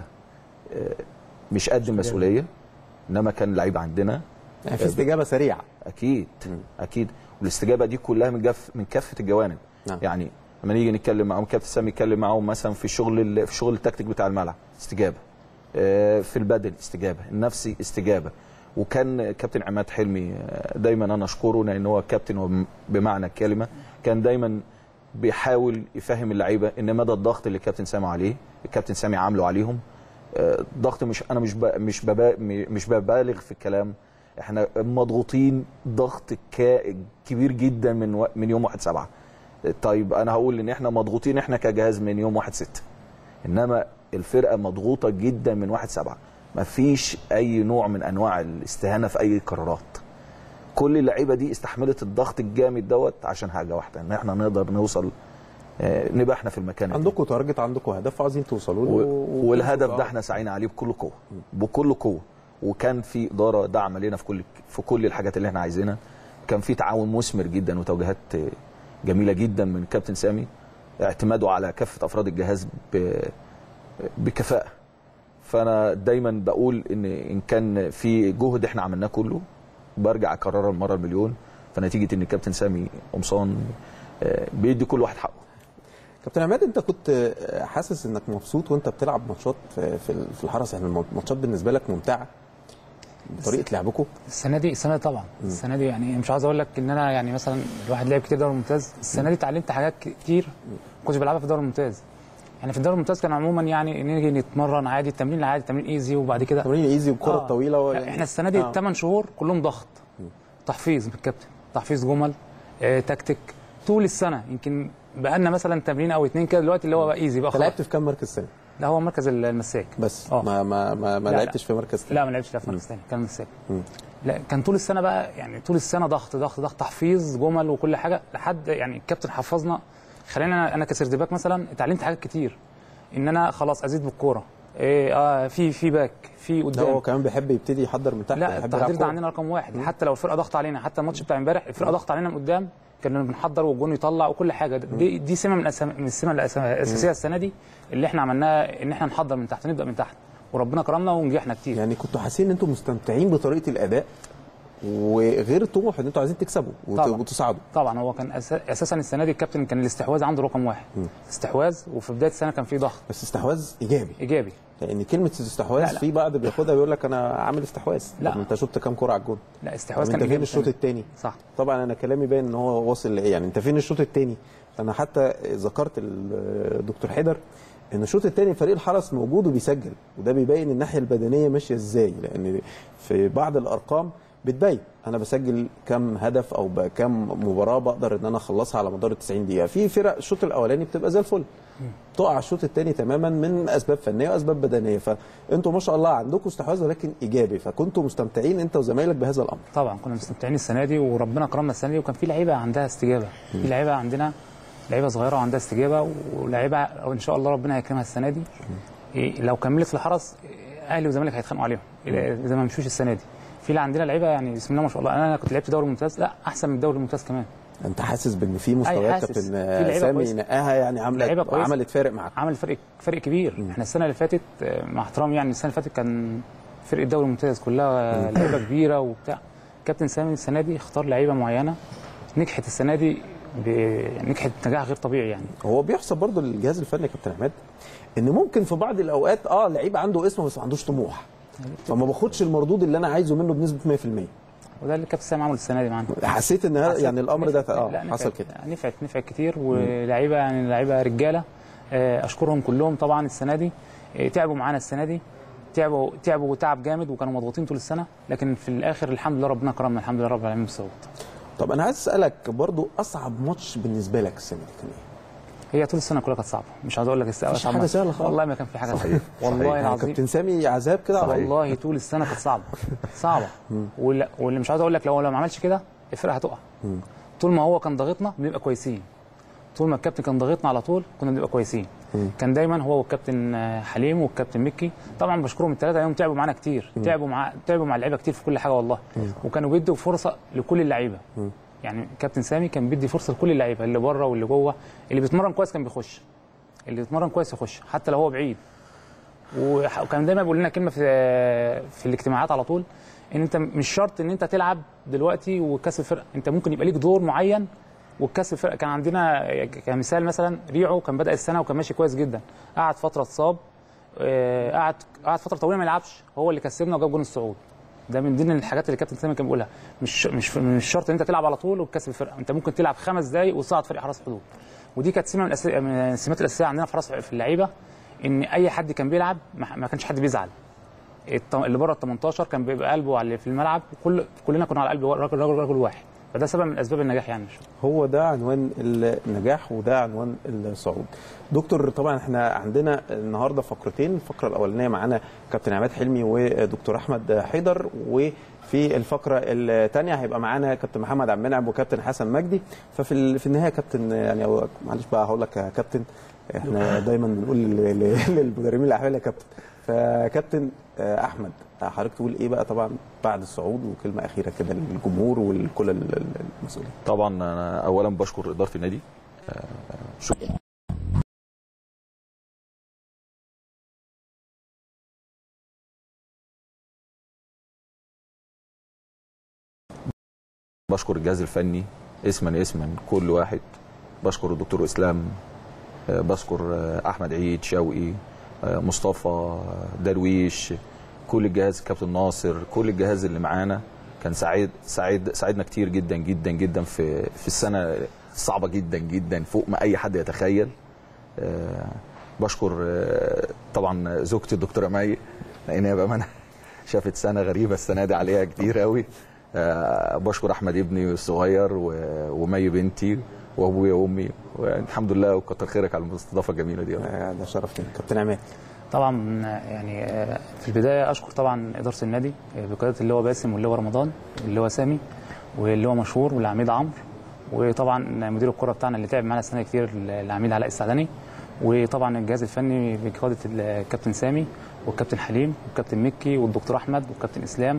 مش قد المسؤوليه، انما كان اللعيبه عندنا يعني في استجابه سريعه. اكيد والاستجابه دي كلها من كافه الجوانب. يعني لما نيجي نتكلم معاهم كابتن سامي يتكلم معاهم مثلا في الشغل التكتيك بتاع الملعب، استجابه. في البدن استجابه، النفسي استجابه. وكان كابتن عماد حلمي دايما انا اشكره لان هو كابتن بمعنى الكلمه، كان دايما بيحاول يفهم اللعيبه ان مدى الضغط اللي الكابتن سامي عامله عليهم ضغط. مش ببالغ في الكلام، احنا مضغوطين ضغط كبير جدا من يوم 1/7. طيب انا هقول ان احنا مضغوطين احنا كجهاز من يوم 1/6، انما الفرقه مضغوطه جدا من 1/7. مفيش اي نوع من انواع الاستهانه في اي قرارات. كل اللعيبه دي استحملت الضغط الجامد دوت عشان حاجه واحده، ان احنا نقدر نوصل نبقى احنا في المكان. عندكم تارجت، عندكم هدف عايزين توصلوا له، والهدف ده احنا سعينا عليه بكل قوه. وكان في اداره داعمه لنا في كل الحاجات اللي احنا عايزينها. كان في تعاون مثمر جدا وتوجيهات جميله جدا من كابتن سامي، اعتماده على كافه افراد الجهاز بكفاءه. فانا دايما بقول ان كان في جهد احنا عملناه كله، برجع اكررها المره المليون، فنتيجه ان الكابتن سامي قمصان بيدي كل واحد حقه. كابتن عماد، انت كنت حاسس انك مبسوط وانت بتلعب ماتشات في الحرس؟ يعني الماتشات بالنسبه لك ممتعه طريقه لعبكم؟ السنه دي طبعا. السنه دي يعني مش عاوز اقول لك ان انا يعني مثلا الواحد لعب كتير دوري ممتاز. السنه دي اتعلمت حاجات كتير ما كنتش بلعبها في الدوري الممتاز. يعني في الدوري الممتاز كان عموما يعني نيجي نتمرن عادي، التمرين العادي، تمرين ايزي، وبعد كده تمرين ايزي والكره الطويله احنا السنه دي 8 شهور كلهم ضغط، تحفيظ بالكابتن، تحفيظ جمل، تكتيك طول السنه. يمكن بقى لنا مثلا تمرين او 2 كده دلوقتي اللي هو بقى ايزي بقى. لعبت في كام مركز ثاني؟ لا هو مركز المساك بس. ما لعبتش في مركز ثاني؟ لا ما لعبتش في مركز ثاني، كان مساك. لا كان طول السنه بقى، يعني طول السنه ضغط ضغط ضغط، تحفيظ جمل وكل حاجه، لحد يعني الكابتن حفظنا. خلينا انا كسرد باك مثلا اتعلمت حاجات كتير، ان انا خلاص ازيد بالكوره، في باك، في قدام. هو كمان بيحب يبتدي يحضر من تحت. لا التحضير ده عندنا رقم 1. حتى لو الفرقه ضغط علينا، حتى الماتش بتاع امبارح الفرقه ضغط علينا من قدام، كنا بنحضر والجون يطلع وكل حاجه. دي سمه من السمه الاساسيه السنه دي اللي احنا عملناها، ان احنا نحضر من تحت، نبدا من تحت، وربنا كرمنا ونجحنا كتير. يعني كنتوا حاسين ان انتم مستمتعين بطريقه الاداء؟ وغير الطموح ان انتوا عايزين تكسبوا وتصعدوا. طبعا هو كان اساسا السنه دي الكابتن كان الاستحواذ عنده رقم 1 استحواذ، وفي بدايه السنه كان في ضغط، بس استحواذ ايجابي لان كلمه استحواذ في بعض بياخدها بيقول لك انا عامل استحواذ. لا انت شفت كام كره على الجون؟ لا استحواذ كان فين الشوط الثاني؟ صح. طبعا انا كلامي باين ان هو واصل لايه، يعني انت فين الشوط الثاني؟ انا حتى ذكرت الدكتور حيدر ان الشوط الثاني فريق الحرس موجود وبيسجل، وده بيبين الناحيه البدنيه ماشيه ازاي، لان في بعض الارقام بتبين انا بسجل كم هدف او كم مباراه بقدر ان انا اخلصها على مدار 90 دقيقه. في فرق الشوط الاولاني بتبقى زي الفل، تقع الشوط الثاني تماما من اسباب فنيه واسباب بدنيه، فانتوا ما شاء الله عندكم استحواذ ولكن ايجابي، فكنتوا مستمتعين انت وزمايلك بهذا الامر. طبعا كنا مستمتعين السنه دي، وربنا كرمنا السنه دي، وكان في لعيبه عندها استجابه، في لعيبه عندنا لعيبه صغيره وعندها استجابه، ولعيبه ان شاء الله ربنا هيكرمها السنه دي. لو كملت في الحرس اهلي وزمالك هيتخانقوا عليهم اذا ما مشوش السنه دي. في عندنا لعيبه يعني بسم الله ما شاء الله، انا كنت لعبت دوري ممتاز، لا احسن من الدوري الممتاز كمان. انت حاسس بان في مستويات كابتن سامي نقاها يعني عملت فارق معاك؟ عملت فرق كبير. احنا السنه اللي فاتت مع احترامي يعني السنه اللي فاتت كان فرقه الدوري الممتاز كلها لعيبه كبيره وبتاع. كابتن سامي السنه دي اختار لعيبه معينه نجحت السنه دي نجحت نجاح غير طبيعي. يعني هو بيحسب برضه للجهاز الفني يا كابتن عماد ان ممكن في بعض الاوقات لعيب عنده اسم بس ما عندوش طموح، فما باخدش المردود اللي انا عايزه منه بنسبه 100%. وده اللي كابتن سامي عمله السنه دي معانا. حسيت ان يعني الامر ده حصل كده. نفعت كتير، ولعيبه يعني لعيبه رجاله اشكرهم كلهم طبعا السنه دي. تعبوا معانا السنه دي، تعبوا تعب جامد وكانوا مضغوطين طول السنه، لكن في الاخر الحمد لله ربنا كرمنا، الحمد لله رب العالمين بالصوت. طب انا عايز اسالك برضو اصعب ماتش بالنسبه لك السنه دي كان ايه؟ هي طول السنه كلها كانت صعبه، مش عايز اقول لك مش حاجه سهله خالص والله، ما كان في حاجه سهله والله العظيم. كابتن سامي عذاب كده والله طول السنه كانت صعبه واللي مش عايز اقول لك لو ما عملش كده الفرقه هتقع. طول ما هو كان ضاغطنا بنبقى كويسين، طول ما الكابتن كان ضاغطنا على طول كنا بنبقى كويسين. كان دايما هو والكابتن حليم والكابتن مكي، طبعا بشكرهم الثلاثه يوم تعبوا معانا كتير، تعبوا مع اللعيبه كتير في كل حاجه والله. وكانوا بيدوا فرصه لكل اللعيبه. يعني كابتن سامي كان بيدي فرصه لكل اللعيبه اللي بره واللي جوه، اللي بيتمرن كويس كان بيخش، اللي بيتمرن كويس يخش حتى لو هو بعيد. وكان دايما بيقول لنا كلمه في الاجتماعات على طول، ان انت مش شرط ان انت تلعب دلوقتي وكاس الفرقه، انت ممكن يبقى ليك دور معين وكاس الفرقه. كان عندنا كمثال مثلا ريعو كان بدا السنه وكان ماشي كويس جدا، قعد فتره اتصاب، قعد فتره طويله ما يلعبش، هو اللي كسبنا وجاب جون الصعود. ده من ضمن الحاجات اللي كابتن سامي كان بيقولها، مش شرط ان انت تلعب على طول وتكسب الفرقه، انت ممكن تلعب 5 دقائق وتصعد فريق حرس حدود. ودي كانت سمه من السمات الاساسيه عندنا في اللعيبه، ان اي حد كان بيلعب ما كانش حد بيزعل. اللي بره ال 18 كان بيبقى قلبه على اللي في الملعب، كلنا كنا على قلب رجل واحد، فده سبب من اسباب النجاح. يعني هو ده عنوان النجاح وده عنوان الصعود. دكتور طبعا احنا عندنا النهارده فقرتين، الفقره الاولانيه معانا كابتن عماد حلمي ودكتور احمد حيدر، وفي الفقره الثانيه هيبقى معانا كابتن محمد عبد المنعم وكابتن حسن مجدي. ففي النهايه كابتن يعني معلش بقى هقول لك يا كابتن، احنا دايما بنقول للمدربين الاحوال يا كابتن. فكابتن احمد حضرتك تقول ايه بقى طبعا بعد الصعود، وكلمه اخيره كده للجمهور ولكل المسؤولين؟ طبعا انا اولا بشكر اداره النادي، شكرا بشكر الجهاز الفني اسما كل واحد، بشكر الدكتور اسلام، بشكر احمد عيد، شوقي، مصطفى، درويش، كل الجهاز، كابتن ناصر، كل الجهاز اللي معانا كان ساعدنا كتير جدا جدا جدا في السنه الصعبه جدا جدا فوق ما اي حد يتخيل. بشكر طبعا زوجتي الدكتوره مي، لان هي بامانه شافت سنه غريبه السنه دي عليها كتير قوي. بشكر احمد ابني الصغير ومي بنتي وابويا وامي، والحمد لله وكتر خيرك على الاستضافه الجميله دي. ده شرف لي. كابتن عماد طبعا يعني في البدايه اشكر طبعا اداره النادي بقياده اللي هو باسم واللي هو رمضان واللي هو سامي واللي هو مشهور والعميد عمرو، وطبعا مدير الكره بتاعنا اللي تعب معانا السنه كتير العميد علاء السعدني، وطبعا الجهاز الفني بقياده الكابتن سامي والكابتن حليم والكابتن مكي والدكتور احمد والكابتن اسلام،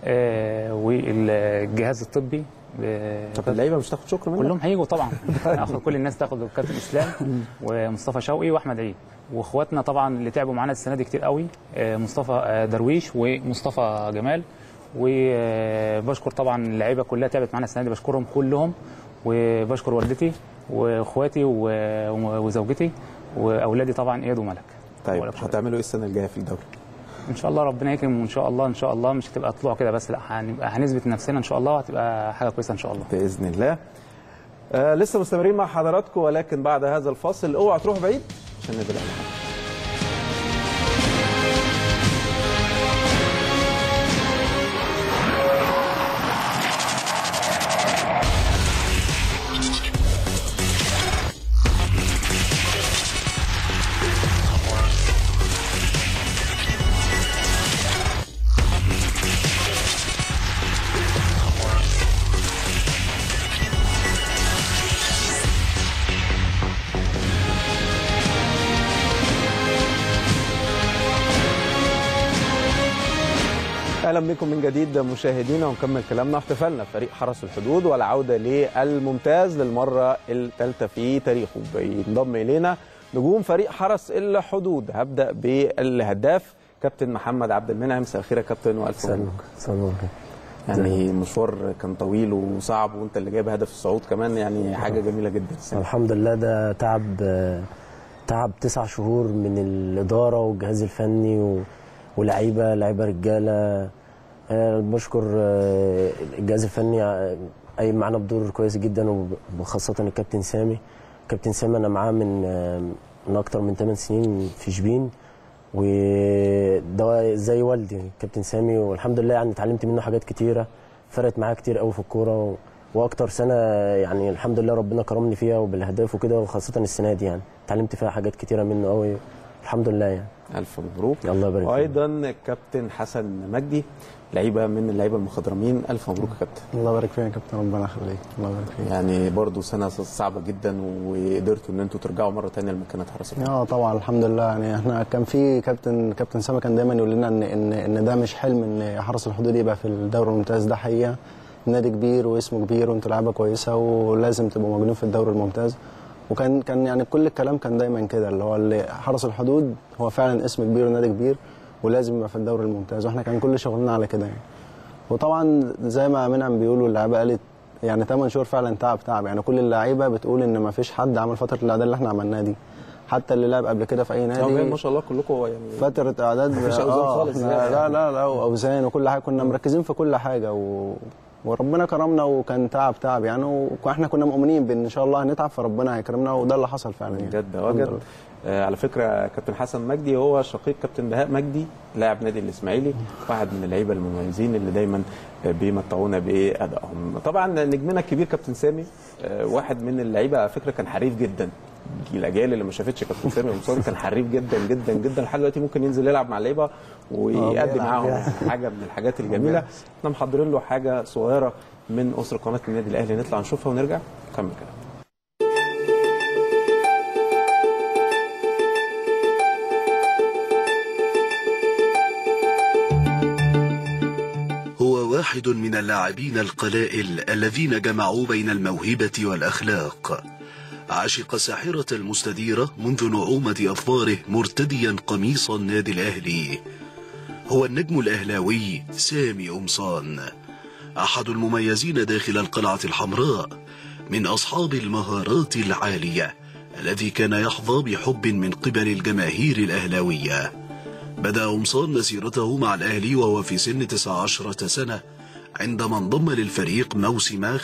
والجهاز الطبي. طب اللعيبه مش تاخد شكر منك؟ كلهم هيجوا طبعا اخد كل الناس تاخد الكابتن اسلام ومصطفى شوقي واحمد عيد، واخواتنا طبعا اللي تعبوا معانا السنه دي كتير قوي، مصطفى درويش ومصطفى جمال وبشكر طبعا اللعيبه كلها تعبت معانا السنه دي، بشكرهم كلهم، وبشكر والدتي واخواتي وزوجتي واولادي طبعا اياد وملك. طيب هتعملوا ايه السنه الجايه في الدوري؟ ان شاء الله ربنا يكرم، وان شاء الله ان شاء الله مش هتبقى طلوع كده بس، لا هنبقى هنثبت نفسنا ان شاء الله، وهتبقى حاجه كويسه ان شاء الله باذن الله. لسه مستمرين مع حضراتكم، ولكن بعد هذا الفاصل اوعى تروح بعيد عشان نبدا الحلقه. اهلا بكم من جديد مشاهدينا، ونكمل كلامنا. احتفلنا فريق حرس الحدود والعوده للممتاز للمره الثالثه في تاريخه. بينضم الينا نجوم فريق حرس الحدود. هبدا بالهداف كابتن محمد عبد المنعم. مساء الخير يا كابتن والف مبروك. يعني المشوار كان طويل وصعب، وانت اللي جايب هدف الصعود كمان، يعني حاجه جميله جدا. الحمد لله، ده تعب 9 شهور من الاداره والجهاز الفني ولعيبه رجاله. بشكر الجهاز الفني قايم معانا بدور كويس جدا، وخاصه الكابتن سامي. الكابتن سامي انا معاه من اكتر من 8 سنين في شبين، وده زي والدي الكابتن سامي، والحمد لله يعني اتعلمت منه حاجات كتيره فرقت معايا كتير قوي في الكوره، واكتر سنه يعني الحمد لله ربنا كرمني فيها وبالاهداف وكده، وخاصه السنه دي يعني اتعلمت فيها حاجات كتيره منه قوي الحمد لله يعني. الف مبروك. الله يبارك فيك. وايضا الكابتن حسن مجدي، لعيبه من اللعيبه المخضرمين. الف مبروك يا كابتن. الله يبارك فيك يا كابتن، ربنا يخليك. الله يبارك فيك. يعني برضه سنه صعبه جدا، وقدرتوا ان انتوا ترجعوا مره ثانيه لمكانه حرس الحدود. طبعا الحمد لله. يعني احنا كان في كابتن سامي كان دايما يقول لنا ان ده مش حلم ان حرس الحدود يبقى في الدوري الممتاز، ده حقيقه. نادي كبير واسمه كبير وانتوا لعيبه كويسه ولازم تبقوا موجودين في الدوري الممتاز. وكان يعني كل الكلام كان دايما كده، اللي هو حرس الحدود هو فعلا اسم كبير ونادي كبير ولازم يبقى في الدوري الممتاز، واحنا كان كل شغلنا على كده يعني. وطبعا زي ما منعم بيقولوا اللعيبه قالت يعني 8 شهور فعلا تعب يعني. كل اللعيبه بتقول ان ما فيش حد عمل فتره الاعداد اللي احنا عملناها دي، حتى اللي لعب قبل كده في اي نادي. ما شاء الله كلكم يعني فتره اعداد مفيش اوزان خالص. لا اوزان وكل حاجه، كنا مركزين في كل حاجه وربنا كرمنا، وكان تعب يعني، واحنا كنا مؤمنين بان ان شاء الله هنتعب فربنا هيكرمنا، وده اللي حصل فعلا يعني. بجد وجد. على فكره كابتن حسن مجدي هو شقيق كابتن بهاء مجدي، لاعب نادي الاسماعيلي، واحد من اللعيبه المميزين اللي دايما بيمتعونا بادائهم. طبعا نجمنا الكبير كابتن سامي، واحد من اللعيبه على فكره كان حريف جدا. الاجيال اللي ما شافتش كابتن سامي قمصان كان حريف جدا جدا جدا، لحد دلوقتي ممكن ينزل يلعب مع اللعيبه ويقدم معاهم حاجه من الحاجات الجميله. احنا محضرين له حاجه صغيره من اسره قناه النادي الاهلي، نطلع نشوفها ونرجع نكمل كلام. هو واحد من اللاعبين القلائل الذين جمعوا بين الموهبة والأخلاق. عشق ساحرة المستديرة منذ نعومة أظفاره مرتديا قميص النادي الأهلي. هو النجم الأهلاوي سامي قمصان، أحد المميزين داخل القلعة الحمراء، من أصحاب المهارات العالية الذي كان يحظى بحب من قبل الجماهير الأهلاوية. بدأ قمصان مسيرته مع الأهلي وهو في سن 19 سنة، عندما انضم للفريق موسم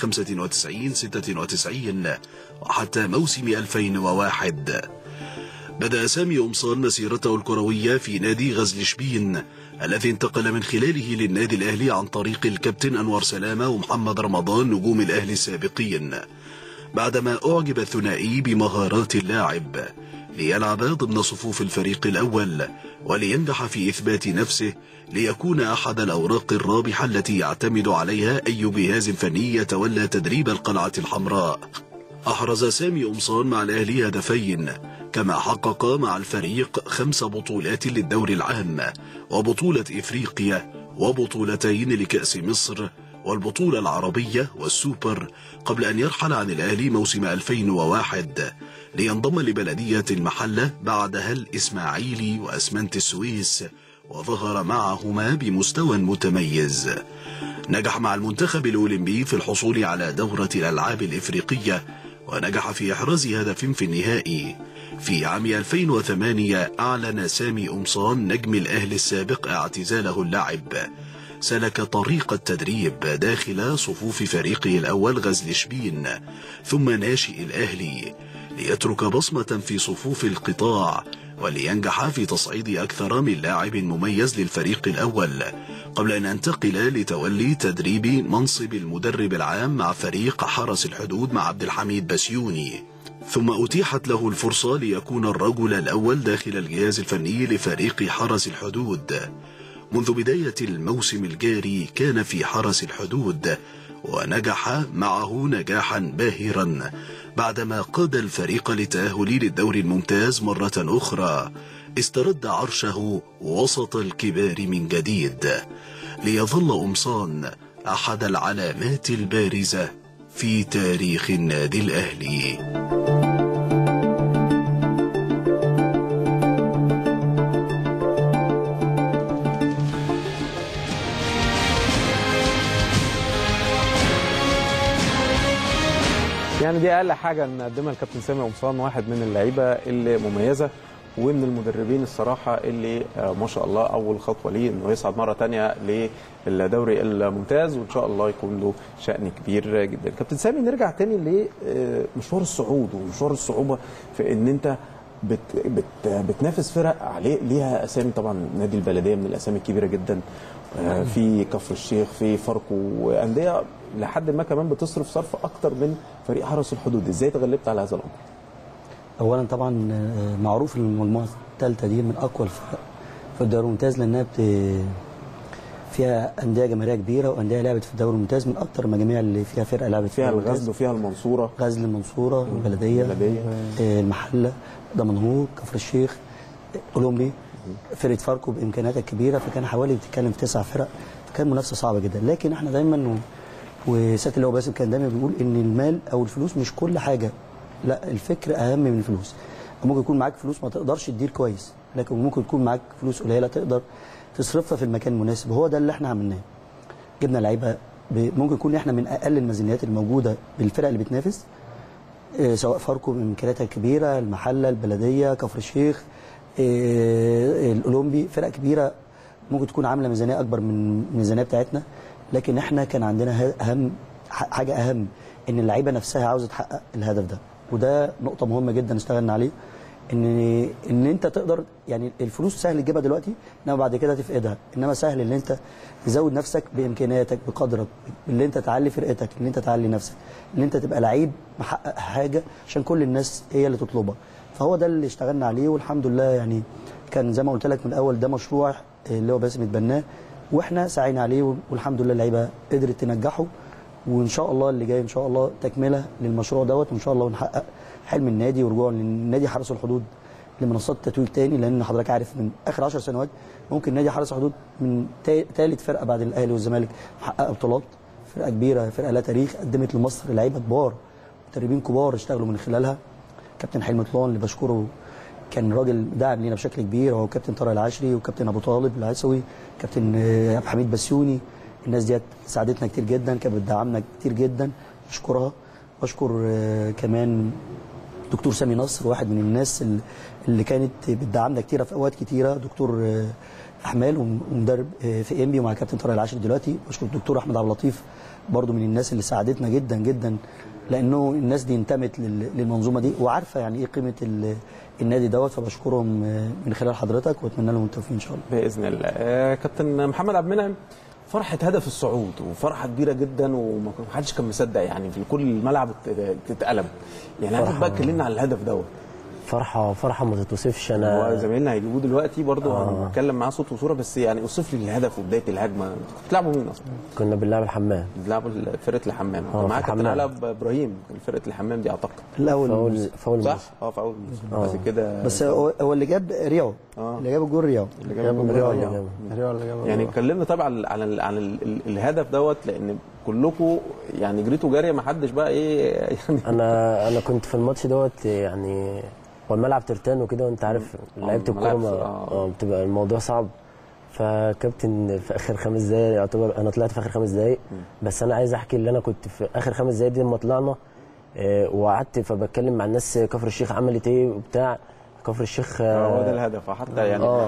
95-96 وحتى موسم 2001. بدأ سامي قمصان مسيرته الكروية في نادي غزل شبين، الذي انتقل من خلاله للنادي الأهلي عن طريق الكابتن أنور سلامة ومحمد رمضان نجوم الأهلي السابقين، بعدما أعجب الثنائي بمهارات اللاعب ليلعب ضمن صفوف الفريق الأول ولينجح في إثبات نفسه ليكون أحد الأوراق الرابحة التي يعتمد عليها أي جهاز فني يتولى تدريب القلعة الحمراء. أحرز سامي قمصان مع الأهلي هدفين، كما حقق مع الفريق 5 بطولات للدوري العام وبطولة إفريقيا وبطولتين لكأس مصر والبطولة العربية والسوبر، قبل أن يرحل عن الأهلي موسم 2001 لينضم لبلدية المحلة، بعدها الإسماعيلي وأسمنت السويس وظهر معهما بمستوى متميز. نجح مع المنتخب الأولمبي في الحصول على دورة الألعاب الإفريقية، ونجح في إحراز هدف في النهائي. في عام 2008 أعلن سامي قمصان نجم الأهلي السابق اعتزاله اللعب. سلك طريق التدريب داخل صفوف فريقه الأول غزل شبين ثم ناشئ الأهلي، ليترك بصمة في صفوف القطاع ولينجح في تصعيد أكثر من لاعب مميز للفريق الأول، قبل أن ينتقل لتولي تدريب منصب المدرب العام مع فريق حرس الحدود مع عبد الحميد بسيوني. ثم أتيحت له الفرصة ليكون الرجل الأول داخل الجهاز الفني لفريق حرس الحدود. منذ بداية الموسم الجاري كان في حرس الحدود، ونجح معه نجاحا باهرا بعدما قاد الفريق للتأهل للدوري الممتاز مرة أخرى. استرد عرشه وسط الكبار من جديد، ليظل قمصان أحد العلامات البارزة في تاريخ النادي الأهلي. يعني دي اقل حاجه نقدمها لكابتن سامي قمصان، واحد من اللعيبه اللي مميزه ومن المدربين الصراحه اللي ما شاء الله اول خطوه ليه انه يصعد مره ثانيه للدوري الممتاز، وان شاء الله يكون له شأن كبير جدا. كابتن سامي نرجع تاني لمشوار الصعود ومشوار الصعوبه في ان انت بتنافس فرق عليه ليها اسامي. طبعا نادي البلديه من الاسامي الكبيره جدا، في كفر الشيخ، في فاركو، وانديه لحد ما كمان بتصرف صرف اكتر من فريق حرس الحدود. ازاي تغلبت على هذا الامر؟ اولا طبعا معروف المجموعه الثالثه دي من اقوى الفرق في الدوري الممتاز، لانها فيها انديه جماهيريه كبيره وانديه لعبت في الدوري الممتاز من اكتر المجاميع اللي فيها فرقه لعبت فيها الغزل وفيها المنصوره، غزل المنصوره والبلديه، المحله، دمنهور، كفر الشيخ، اولمبي، فرقه فاركو بامكانياتها الكبيره. فكان حوالي بتتكلم في 9 فرق، فكان منافسه صعبه جدا. لكن احنا دايما وسياده اللواء باسم كان دايما بيقول ان المال او الفلوس مش كل حاجه، لا الفكر اهم من الفلوس. ممكن يكون معاك فلوس ما تقدرش تدير كويس، لكن ممكن يكون معاك فلوس قليله تقدر تصرفها في المكان المناسب. هو ده اللي احنا عملناه. جبنا لعيبه ممكن يكون احنا من اقل الميزانيات الموجوده بالفرق اللي بتنافس، سواء فاركو بامكانياتها الكبيره، المحله، البلديه، كفر الشيخ، الاولمبي، فرق كبيره ممكن تكون عامله ميزانيه اكبر من الميزانيه بتاعتنا. لكن احنا كان عندنا حاجه اهم، ان اللعيبه نفسها عاوزه تحقق الهدف ده، وده نقطه مهمه جدا اشتغلنا عليه. ان انت تقدر، يعني الفلوس سهل تجيبها دلوقتي انما بعد كده تفقدها، انما سهل ان انت تزود نفسك بامكانياتك بقدرك، اللي انت تعلي فرقتك، اللي انت تعلي نفسك، اللي انت تبقى لعيب محقق حاجه عشان كل الناس هي اللي تطلبها. فهو ده اللي اشتغلنا عليه، والحمد لله يعني كان زي ما قلت لك من الاول ده مشروع اللي هو باسم اتبناه واحنا سعينا عليه، والحمد لله اللعيبه قدرت تنجحه. وان شاء الله اللي جاي ان شاء الله تكمله للمشروع دوت، وان شاء الله نحقق حلم النادي ورجوع للنادي حرس الحدود لمنصات التتويج تاني. لان حضرتك عارف من اخر 10 سنوات ممكن نادي حرس الحدود من ثالث فرقه بعد الاهلي والزمالك محققه بطولات، فرقه كبيره، فرقه لها تاريخ، قدمت لمصر لعيبه كبار، مدربين كبار اشتغلوا من خلالها. كابتن حلمي طلان اللي بشكره كان راجل داعم لينا بشكل كبير، هو كابتن طارق العشري وكابتن ابو طالب العيسوي، كابتن عبد الحميد بسيوني. الناس ديت ساعدتنا كتير جدا، كانت بتدعمنا كتير جدا، بشكرها. بشكر كمان دكتور سامي نصر، واحد من الناس اللي كانت بتدعمنا كتير في اوقات كتيره، دكتور احمال ومدرب في انبي ومع كابتن طارق العشري دلوقتي. بشكر الدكتور احمد عبد اللطيف برضو من الناس اللي ساعدتنا جدا جدا، لانه الناس دي انتمت للمنظومه دي وعارفه يعني ايه قيمه النادي دوت. فبشكرهم من خلال حضرتك واتمنى لهم التوفيق ان شاء الله باذن الله. كابتن محمد عبد المنعم، فرحه هدف الصعود وفرحه كبيره جدا ومحدش كان مصدق، يعني في كل الملعب تتقلب. يعني عايزك بقى تكلمنا على الهدف دوت. فرحه ما تتوصفش. انا زمايلنا هيجيبوه دلوقتي برضه هنتكلم معاه صوت وصوره، بس يعني اوصف لي الهدف وبدايه الهجمه. بتلعبوا مين اصلا؟ كنا بنلعب الحمام، بنلعبوا فرقه الحمام. معاك كابتن علاء ابراهيم فرقه الحمام دي اعتقد الاول فاول صح؟ في اول بس كده. بس هو اللي جاب رياض، اللي جاب الجول رياض، اللي جاب يعني اتكلمنا طبعا عن الهدف دوت، لان كلكم يعني جريتوا جاريه، ما حدش بقى ايه يعني. انا كنت في الماتش دوت، يعني هو الملعب ترتان وكده، وانت عارف لعيبه الكوره بتبقى الموضوع صعب. فكابتن في اخر 5 دقايق يعتبر انا طلعت في اخر 5 دقايق، بس انا عايز احكي اللي انا كنت في اخر 5 دقايق دي لما طلعنا وقعدت فبتكلم مع الناس كفر الشيخ عملت ايه وبتاع. كفر الشيخ هو ده الهدف حتى يعني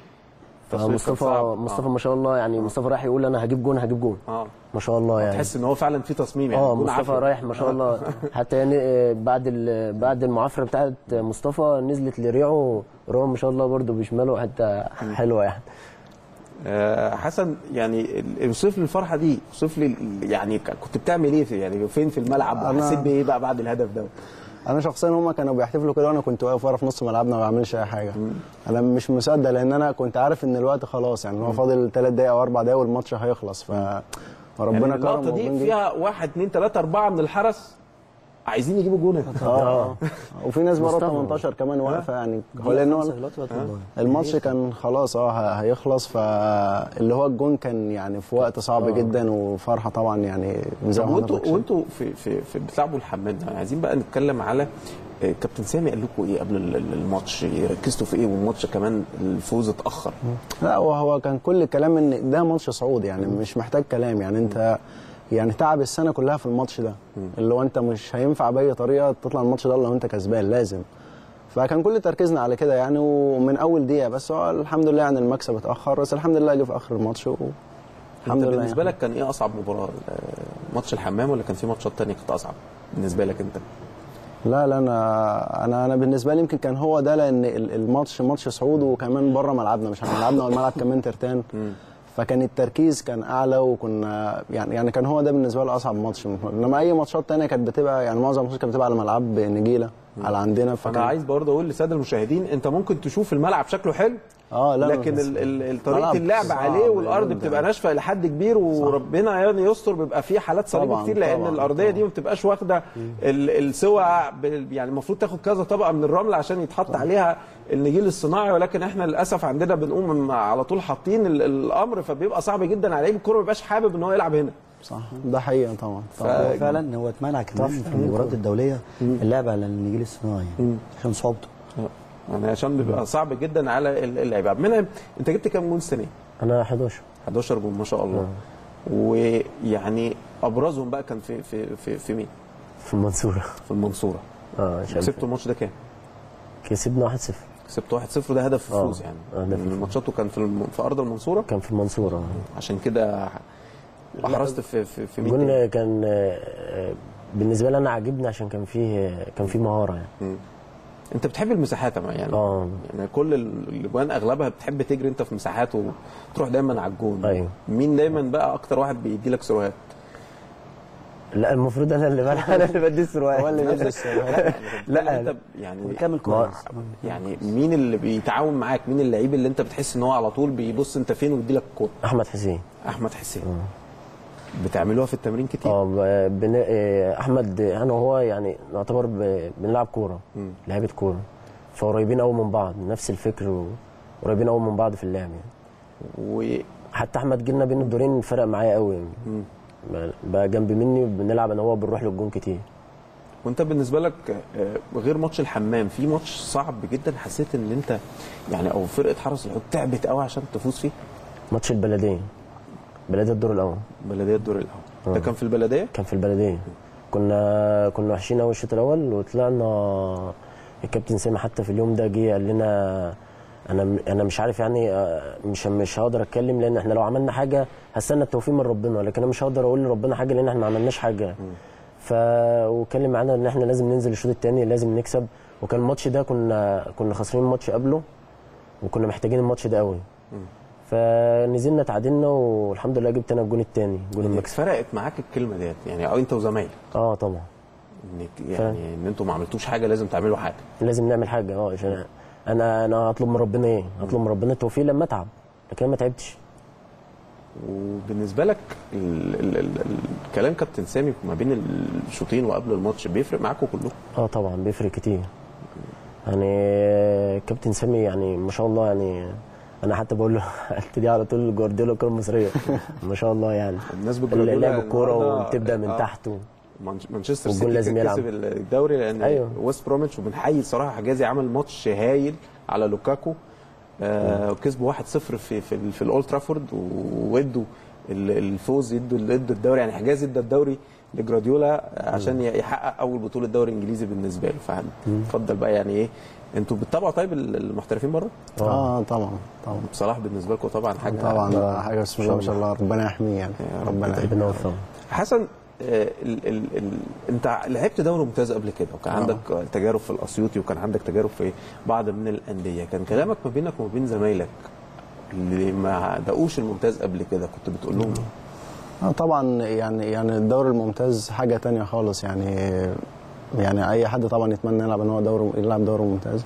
مصطفى ما شاء الله يعني مصطفى رايح يقول انا هجيب جون ما شاء الله يعني تحس ان هو فعلا في تصميم يعني مصطفى رايح ما شاء الله حتى يعني بعد المعافره بتاعت مصطفى نزلت لريعه روان ما شاء الله برده بشماله حتى حلوه يعني. حسن يعني اوصف لي الفرحه دي، اوصف لي يعني كنت بتعمل ايه يعني فين في الملعب وحسيت بايه بقى بعد الهدف ده؟ انا شخصيا هم كانوا بيحتفلوا كده وانا كنت واقف ورا في نص ملعبنا ما بعملش اي حاجه. انا مش مصدق لان انا كنت عارف ان الوقت خلاص يعني هو فاضل 3 دقايق او 4 دقايق والماتش هيخلص. فربنا يعني اللقطه دي فيها 1 2 3 4 من الحرس عايزين يجيبوا جون. وفي ناس بره 18 كمان واقفه يعني هو لانه الماتش كان خلاص هيخلص. فاللي هو الجون كان يعني في وقت صعب جدا وفرحه طبعا يعني. وانتوا في بتلعبوا الحماد ده عايزين بقى نتكلم على كابتن سامي قال لكم ايه قبل الماتش؟ ركزتوا في ايه والماتش كمان الفوز اتاخر؟ لا هو كان كل الكلام ان ده ماتش صعود يعني مش محتاج كلام يعني. انت يعني تعب السنه كلها في الماتش ده اللي هو انت مش هينفع باي طريقه تطلع الماتش ده لو انت كسبان لازم. فكان كل تركيزنا على كده يعني ومن اول دقيقه. بس هو الحمد لله يعني المكسب اتاخر بس الحمد لله اللي في اخر الماتش الحمد لله. بالنسبه لك كان ايه اصعب مباراه؟ ماتش الحمام ولا كان في ماتشات ثانيه كانت اصعب بالنسبه لك انت؟ لا انا بالنسبه لي يمكن كان هو ده لان الماتش ماتش صعود وكمان بره ملعبنا مش على ملعبنا والملعب كمان ترتان. فكان التركيز كان اعلى وكنا يعني كان هو ده بالنسبه لي اصعب ماتش. انما اي ماتشات ثانيه كانت بتبقى يعني معظم الماتشات كانت بتبقى على ملعب نجيله على عندنا. انا عايز برضه اقول للساده المشاهدين انت ممكن تشوف الملعب شكله حلو لا لكن طريقه اللعب عليه والارض بتبقى ناشفه الى حد كبير وربنا يعني يستر بيبقى فيه حالات صليبه كتير لان الارضيه دي ما بتبقاش واخده السوى يعني المفروض تاخد كذا طبقه من الرمل عشان يتحط عليها النجيل الصناعي ولكن احنا للاسف عندنا بنقوم على طول حاطين الامر فبيبقى صعب جدا على لعيب الكوره ما بيبقاش حابب ان هو يلعب هنا. صح ده حقيقه طبعا. فعلا هو اتمنع كمان في المباريات الدوليه اللعب على النجيل الصناعي عشان صعوبته يعني عشان بيبقى صعب جدا على اللعيبه. منهم انت جبت كام جول السنه؟ انا 11 جول ما شاء الله. ويعني ابرزهم بقى كان في مين؟ في المنصوره. في المنصوره. كسبتوا الماتش ده كام؟ كسبنا 1-0. كسبتوا 1-0 ده هدف الفوز يعني. الماتشات كان في ارض المنصوره؟ كان في المنصوره. عشان كده حرصت في مين؟ الجون كان بالنسبه لي انا عاجبني عشان كان فيه مهاره يعني. انت بتحب المساحات يعني يعني كل الاجوان اغلبها بتحب تجري انت في مساحات وتروح دايما على الجون. ايوه. مين دايما بقى اكتر واحد بيدي لك سروهات؟ لا المفروض انا اللي بدي السروهات. هو اللي بيدي السروهات. لا انت يعني بتكمل كويس يعني مين اللي بيتعاون معاك؟ مين اللعيب اللي انت بتحس ان هو على طول بيبص انت فين ويدي لك الكوره؟ احمد حسين. بتعملوها في التمرين كتير؟ احمد انا وهو يعني نعتبر بنلعب كوره لعيبه كوره فقريبين قوي من بعض نفس الفكر وقريبين قوي من بعض في اللعب يعني. وحتى احمد جينا بين الدورين فرق معايا قوي بقى جنب مني وبنلعب انا وهو بنروح للجون كتير. وانت بالنسبه لك غير ماتش الحمام في ماتش صعب جدا حسيت ان انت يعني او فرقه حرس الحدود تعبت قوي عشان تفوز فيه؟ ماتش البلديه الدور الاول. ده كان في البلديه؟ كان في البلديه. كنا وحشين قوي الشوط الاول وطلعنا. الكابتن سامي حتى في اليوم ده جه قال لنا انا مش عارف يعني مش هقدر اتكلم لان احنا لو عملنا حاجه هستنى التوفيق من ربنا لكن انا مش هقدر اقول لربنا حاجه لان احنا ما عملناش حاجه. واتكلم معانا ان احنا لازم ننزل الشوط الثاني لازم نكسب. وكان الماتش ده كنا خاسرين الماتش قبله وكنا محتاجين الماتش ده قوي. فنزلنا تعادلنا والحمد لله جبت انا الجون الثاني جون المكسب. فرقت معاك الكلمه ديت يعني او انت وزمايلك؟ طبعا. يعني ان انتوا ما عملتوش حاجه لازم تعملوا حاجه. لازم نعمل حاجه عشان انا هطلب من ربنا ايه؟ هطلب من ربنا التوفيق لما اتعب لكن ما تعبتش. وبالنسبه لك الكلام كابتن سامي ما بين الشوطين وقبل الماتش بيفرق معاكم كلكم؟ طبعا بيفرق كتير. يعني كابتن سامي يعني ما شاء الله يعني انا حتى بقول له قلت دي على طول جوارديولا الكره المصريه ما شاء الله يعني. الناس بتقول لعب الكوره وبتبدا من تحت مانشستر سيتي كسب الدوري لان ويست بروميتش وبنحيي صراحه حجازي عمل ماتش هايل على لوكاكو كسبوا 1-0 في الاولد ترافورد، وادوا الفوز، ادوا الدوري، يعني حجاز ادى الدوري لجراديولا عشان يحقق اول بطوله دوري انجليزي بالنسبه له. فاتفضل بقى، يعني ايه انتوا بتتابعوا طيب المحترفين بره؟ طبعا صلاح بالنسبه لكم طبعا حاجه، طبعا حاجه بسم الله ما شاء الله، ربنا يحميه يعني، ربنا يوفقه. حسن، انت لعبت دوري ممتاز قبل كده، وكان عندك تجارب في الاسيوطي، وكان عندك تجارب في بعض من الانديه، كان كلامك ما بينك وما بين زمايلك اللي ما دقوش الممتاز قبل كده كنت بتقول لهم طبعا يعني الدوري الممتاز حاجه تانية خالص، يعني اي حد طبعا يتمنى يلعب ان هو يلعب دوري ممتاز.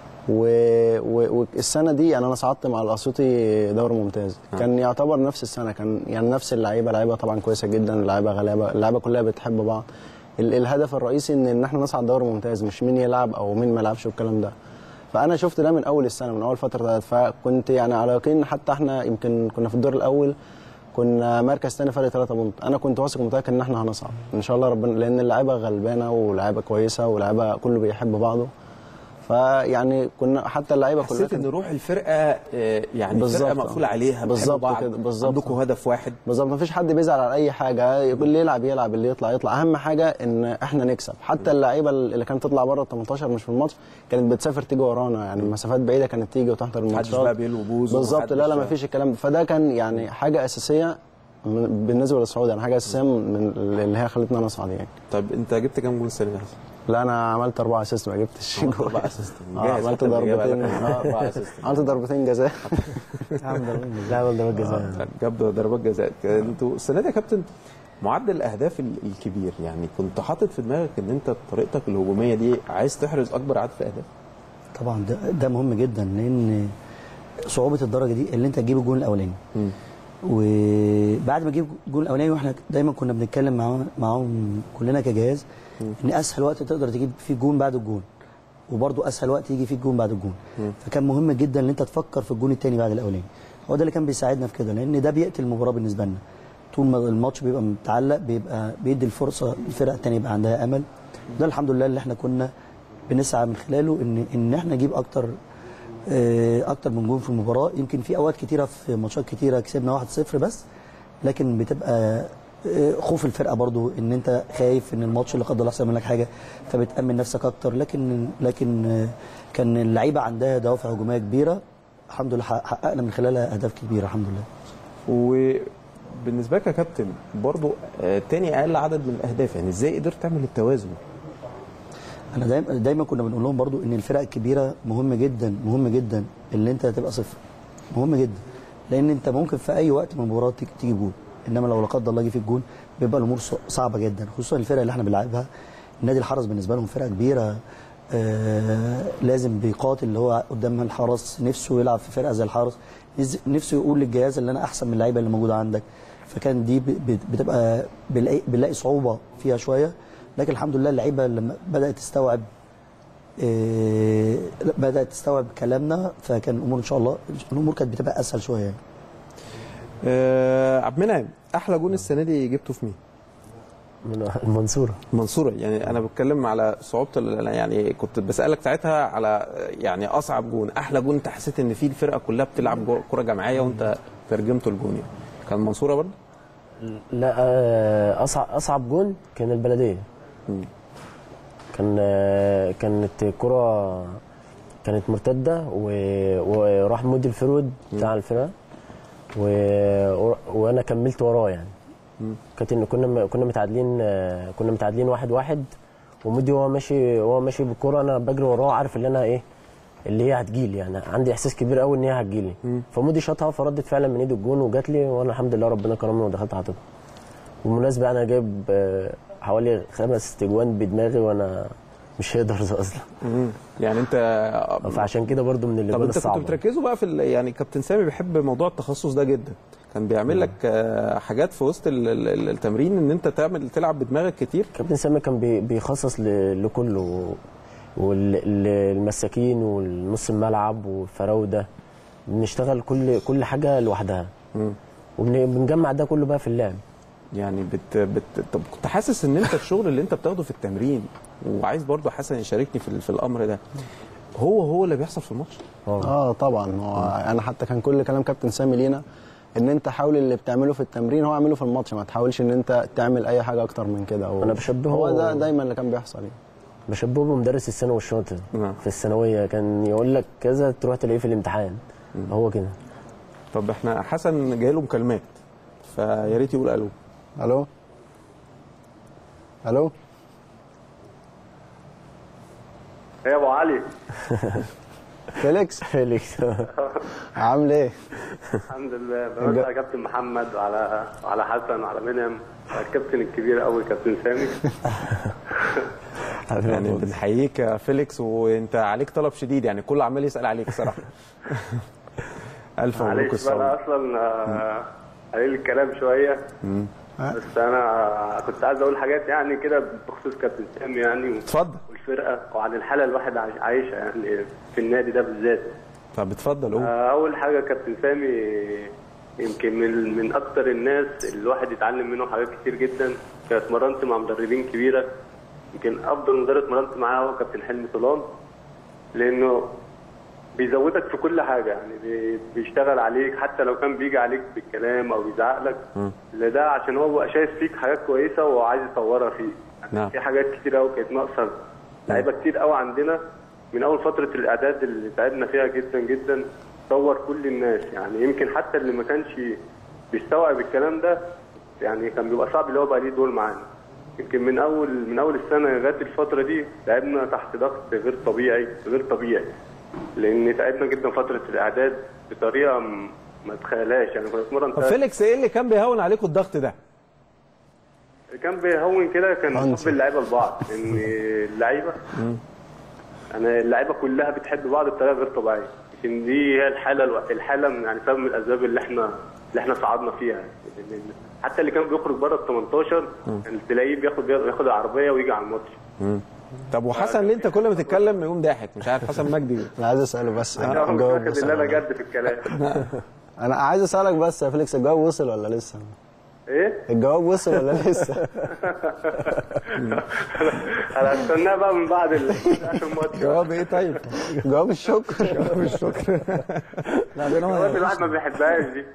والسنه دي يعني انا صعدت مع الاسيوطي دوري ممتاز، كان يعتبر نفس السنه، كان يعني نفس اللعيبه طبعا كويسه جدا، اللعيبه غلابه، اللعيبه كلها بتحب بعض. الهدف الرئيسي ان احنا نصعد دوري ممتاز، مش مين يلعب او مين ما يلعبش والكلام ده. فانا شفت ده من اول السنه، من اول فتره، فكنت يعني على يقين. حتى احنا يمكن كنا في الدور الاول كنا مركز ثاني فرق 3 بونت، انا كنت واثق ومتاكد ان احنا هنصعد ان شاء الله ربنا، لان اللعيبه غلبانه ولاعيبه كويسه ولاعيبه كله بيحب بعضه. فيعني كنا حتى اللعيبه كلها حسيت ان روح الفرقه يعني الفرقه مقفول عليها بالظبط كده، بالظبط عندكم هدف واحد بالظبط، مفيش حد بيزعل على اي حاجه، اللي يلعب اللي يطلع. اهم حاجه ان احنا نكسب. حتى اللعيبه اللي كانت تطلع بره ال 18 مش في الماتش كانت بتسافر تيجي ورانا، يعني مسافات بعيده كانت تيجي وتحضر الماتشات، محدش بقى بيلو بوز بالظبط. لا مفيش الكلام ده. فده كان يعني حاجه اساسيه بالنسبه للصعود، يعني حاجه اساسيه من اللي هي خلتنا نصعد يعني. طيب انت جبت كام جول السنه دي؟ لا انا عملت 4 اسيست، ما جبتش جول. 4 اسيست عملت ضربتين، 4 اسيست عملت ضربتين جزاء. عمل ضربات جزاء، جاب ضربات جزاء. انتوا السنه دي يا كابتن معدل الاهداف الكبير، يعني كنت حاطط في دماغك ان انت طريقتك الهجوميه دي عايز تحرز اكبر عدد في اهداف؟ طبعا ده مهم جدا، لان صعوبه الدرجه دي اللي انت تجيب الجول الاولاني. وبعد ما تجيب الجول الاولاني، واحنا دايما كنا بنتكلم معاهم كلنا كجهاز ان اسهل وقت تقدر تجيب فيه جون بعد الجون، وبرده اسهل وقت يجي فيه الجون بعد الجون. فكان مهم جدا ان انت تفكر في الجون الثاني بعد الاولاني. هو ده اللي كان بيساعدنا في كده، لان ده بيقتل المباراه بالنسبه لنا. طول ما الماتش بيبقى متعلق بيبقى بيدي الفرصه الفرقه الثانيه يبقى عندها امل. ده الحمد لله اللي احنا كنا بنسعى من خلاله ان احنا نجيب اكتر من جون في المباراه. يمكن في اوقات كتيره في ماتشات كتيره كسبنا 1-0 بس، لكن بتبقى خوف الفرقه برضو ان انت خايف ان الماتش اللي قدر الله يحصل منك حاجه، فبتامن نفسك اكتر. لكن كان اللعيبه عندها دوافع هجوميه كبيره، الحمد لله حققنا من خلالها اهداف كبيره الحمد لله. وبالنسبه لك يا كابتن برضو تاني اقل عدد من الاهداف، يعني ازاي قدرت تعمل التوازن؟ انا دايما كنا بنقول لهم برضو ان الفرق الكبيره مهم جدا اللي انت تبقى صفر، مهم جدا، لان انت ممكن في اي وقت من المباراه تجيب جول، انما لو لا قدر الله جه في الجون بيبقى الامور صعبه جدا، خصوصا الفرق اللي احنا بنلعبها. النادي الحرس بالنسبه لهم فرقه كبيره، لازم بيقاتل، اللي هو قدام الحرس نفسه يلعب في فرقه زي الحرس، نفسه يقول للجهاز اللي انا احسن من اللعيبه اللي موجوده عندك. فكان دي بتبقى بنلاقي صعوبه فيها شويه، لكن الحمد لله اللعيبه لما بدات تستوعب كلامنا، فكان الامور ان شاء الله الامور كانت بتبقى اسهل شويه يعني. عبد المنعم، احلى جون السنه دي جبته في مين؟ المنصوره. يعني انا بتكلم على صعوبه، يعني كنت بسالك ساعتها على يعني اصعب جون، احلى جون انت حسيت ان في الفرقه كلها بتلعب كره جماعيه وانت ترجمته الجون، يعني كان المنصوره برضه؟ لا اصعب جون كان البلديه. كانت كره كانت مرتده وراح مودي الفرود بتاع الفرقه وانا كملت وراه يعني. كانت ان كنا متعادلين 1-1، ومودي وهو ماشي بالكره، انا بجري وراه عارف اللي انا ايه اللي هي هتجيلي، يعني عندي احساس كبير قوي ان هي هتجيلي. فمودي شاطها فردت فعلا من ايد الجون وجات لي، وانا الحمد لله ربنا كرمني ودخلت حاططها. بالمناسبه انا جايب حوالي 5 تجوان بدماغي وانا مش هقدر اصلا. يعني انت فعشان كده برضو من الاجوان الصعبه. طب انت كنتوا بتركزوا بقى في يعني كابتن سامي بيحب موضوع التخصص ده جدا، كان بيعمل لك حاجات في وسط التمرين ان انت تلعب بدماغك كتير؟ كابتن سامي كان بيخصص لكله، والمساكين والنص الملعب والفراوده، بنشتغل كل حاجه لوحدها، وبنجمع ده كله بقى في اللعب. يعني طب كنت حاسس ان انت الشغل اللي انت بتاخده في التمرين، وعايز برضو حسن يشاركني في الامر ده، هو اللي بيحصل في الماتش. طبعا. هو انا حتى كان كل كلام كابتن سامي لينا ان انت حاول اللي بتعمله في التمرين هو اعمله في الماتش، ما تحاولش ان انت تعمل اي حاجه اكتر من كده. انا بشبهه، هو ده دايما اللي كان بيحصل يعني. بشبهه بمدرس الثانوي الشاطر في الثانويه، كان يقول لك كذا تروح تلاقيه في الامتحان. هو كده. طب احنا حسن جاي له مكالمات، فيا ريت يقول الو. الو الو يا ابو علي. فيليكس عامل ايه؟ الحمد لله. بمسي على كابتن محمد وعلى حسن وعلى منعم وعلى الكابتن الكبير قوي كابتن سامي. يعني بنحييك يا فيليكس، وانت عليك طلب شديد، يعني كله عمال يسال عليك صراحه. الف مبروك الصراحه. انا اصلا قليل الكلام شويه، بس انا كنت عايز اقول حاجات يعني كده بخصوص كابتن سامي يعني. اتفضل. والفرقه وعن الحاله الواحد عايشها يعني في النادي ده بالذات. طب اتفضل قول. اول حاجه كابتن سامي يمكن من اكتر الناس اللي الواحد يتعلم منهم حاجات كتير جدا. كنت اتمرنت مع مدربين كبيره، يمكن افضل مدرب اتمرنت معاه هو كابتن حلمي طولان، لانه بيزودك في كل حاجه يعني، بيشتغل عليك حتى لو كان بيجي عليك بالكلام او بيزعق لك، ده عشان هو بقى شايف فيك حاجات كويسه وعايز يطورها فيك يعني. في حاجات كتير قوي كانت ناقصه، لعيبه كتير قوي عندنا من اول فتره الاعداد اللي تعبنا فيها جدا جدا، طور كل الناس يعني. يمكن حتى اللي ما كانش بيستوعب الكلام ده يعني كان بيبقى صعب اللي هو بقى ليه دور معانا. يمكن من اول السنه لغايه الفتره دي لعبنا تحت ضغط غير طبيعي، لان تعبنا جدا فتره الاعداد بطريقه ما تتخيلهاش يعني. كنا بنتمرن. طب فيليكس ايه اللي كان بيهون عليكم الضغط ده؟ كان بيهون كده كان حب اللعيبه لبعض، ان اللعيبه كلها بتحب بعض بطريقه غير طبيعيه. يمكن دي هي الحاله يعني سبب من الاسباب اللي احنا صعدنا فيها. حتى اللي كان بيخرج بره ال 18 كان تلاقيه بياخد العربيه ويجي على الماتش. طب وحسن ليه انت كل ما تتكلم يقوم ضاحك؟ مش عارف حسن مجدي. انا عايز اساله بس الجواب اللي انا جد في الكلام. انا عايز اسالك بس يا فيليكس، الجواب وصل ولا لسه؟ ايه؟ الجواب وصل ولا لسه؟ انا هستناه بقى من بعد الماتش. جواب ايه طيب؟ جواب الشكر. جواب الشكر. لا ده الواحد ما بيحبهاش دي.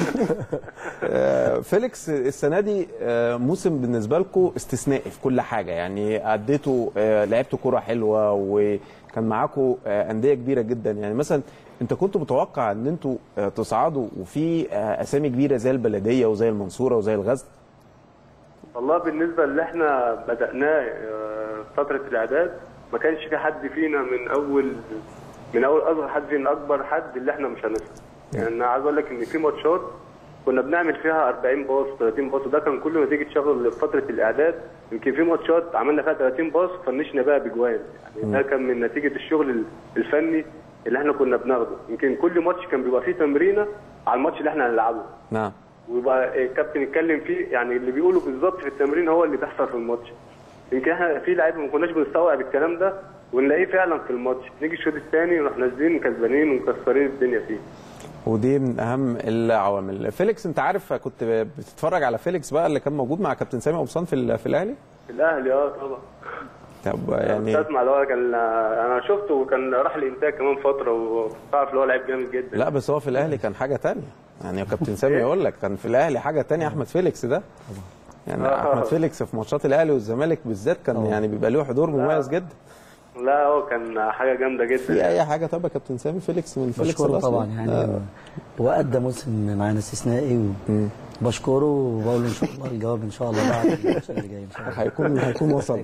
فيليكس السنه دي موسم بالنسبه لكم استثنائي في كل حاجه، يعني اديتوا لعبتوا كره حلوه وكان معاكم انديه كبيره جدا. يعني مثلا انت كنت متوقع ان انتوا تصعدوا وفي اسامي كبيره زي البلديه وزي المنصوره وزي الغزل؟ والله بالنسبه اللي احنا بدأناه فتره الاعداد ما كانش في حد فينا من اول اصغر حد فينا اكبر حد اللي احنا مش هنسى. يعني انا عايز اقول لك ان في ماتشات كنا بنعمل فيها 40 باص 30 باص، وده كان كله نتيجه شغل فتره الاعداد. يمكن في ماتشات عملنا فيها 30 باص فنشنا بقى بجوان يعني. ده كان من نتيجه الشغل الفني اللي احنا كنا بناخده. يمكن كل ماتش كان بيبقى فيه تمرينه على الماتش اللي احنا هنلعبه. نعم. ويبقى الكابتن يتكلم فيه يعني اللي بيقوله بالظبط في التمرين هو اللي بيحصل في الماتش. يمكن احنا في لعيبه ما كناش بنستوعب الكلام ده ونلاقيه فعلا في الماتش، نيجي الشوط الثاني نروح نازلين كسبانين ومكسرين الدنيا فيه. ودي من اهم العوامل. فيليكس انت عارف كنت بتتفرج على فيليكس بقى اللي كان موجود مع كابتن سامي قمصان في الاهلي؟ في الاهلي طبعا. طب يعني بسمع اللي هو كان انا شفته وكان راح الانتاج كمان فتره وتعرف اللي هو لعيب جامد جدا. لا بس هو في الاهلي كان حاجه ثانيه يعني. كابتن سامي يقول لك كان في الاهلي حاجه ثانيه. احمد فيليكس ده يعني احمد فيليكس في ماتشات الاهلي والزمالك بالذات كان يعني بيبقى له حضور مميز جدا. لا هو كان حاجه جامده جدا. في اي حاجه طب يا كابتن سامي فيليكس من فيليكس طبعا يعني وادى موسم معانا استثنائي بشكره وبقول له ان شاء الله الجواب ان شاء الله بعد الماتش اللي جاي ان شاء الله هيكون وصل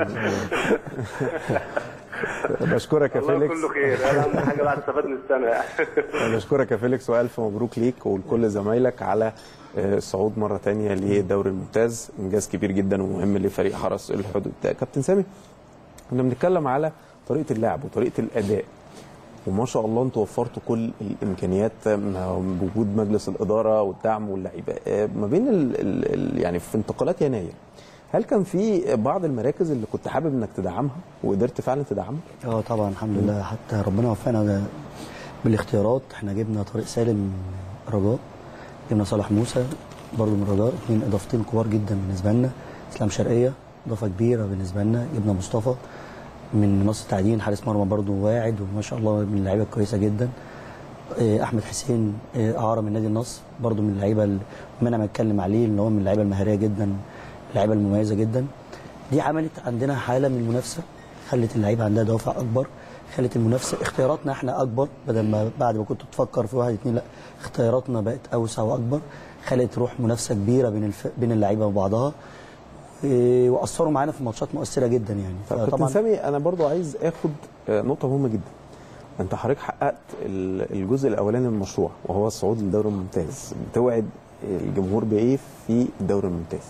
بشكرك يا فيليكس. كله خير. اهم حاجه بعد استفاد من السنه يعني. بشكرك يا فيليكس والف مبروك ليك ولكل زمايلك على الصعود مره ثانيه للدوري الممتاز. انجاز كبير جدا ومهم لفريق حرس الحدود. كابتن سامي كنا بنتكلم على طريقه اللعب وطريقه الاداء، وما شاء الله انتوا وفرتوا كل الامكانيات بوجود مجلس الاداره والدعم واللعيبه. ما بين يعني في انتقالات يناير هل كان في بعض المراكز اللي كنت حابب انك تدعمها وقدرت فعلا تدعمها؟ طبعا الحمد لله، حتى ربنا وفقنا بالاختيارات. احنا جبنا طارق سالم رجاء، جبنا صالح موسى برضه من رجاء، اثنين اضافتين كبار جدا بالنسبه لنا. اسلام شرقيه اضافه كبيره بالنسبه لنا، جبنا مصطفى من نص التعدين، حارس مرمى برضه واعد وما شاء الله من اللعيبه الكويسه جدا. احمد حسين اعاره من نادي النصر برضه من اللعيبه اللي انا بتكلم عليه ان هو من اللعيبه المهاريه جدا، اللعيبه المميزه جدا. دي عملت عندنا حاله من المنافسه، خلت اللعيبه عندها دوافع اكبر، خلت المنافسه اختياراتنا احنا اكبر، بدل ما بعد ما كنت تفكر في واحد اتنين لا اختياراتنا بقت اوسع واكبر، خلت روح منافسه كبيره بين اللعيبه وبعضها، واثروا معانا في ماتشات مؤثره جدا يعني. طب كابتن سامي انا برضو عايز اخد نقطه مهمه جدا. انت حضرتك حققت الجزء الاولاني من المشروع وهو الصعود للدوري الممتاز، بتوعد الجمهور بايه في الدوري الممتاز؟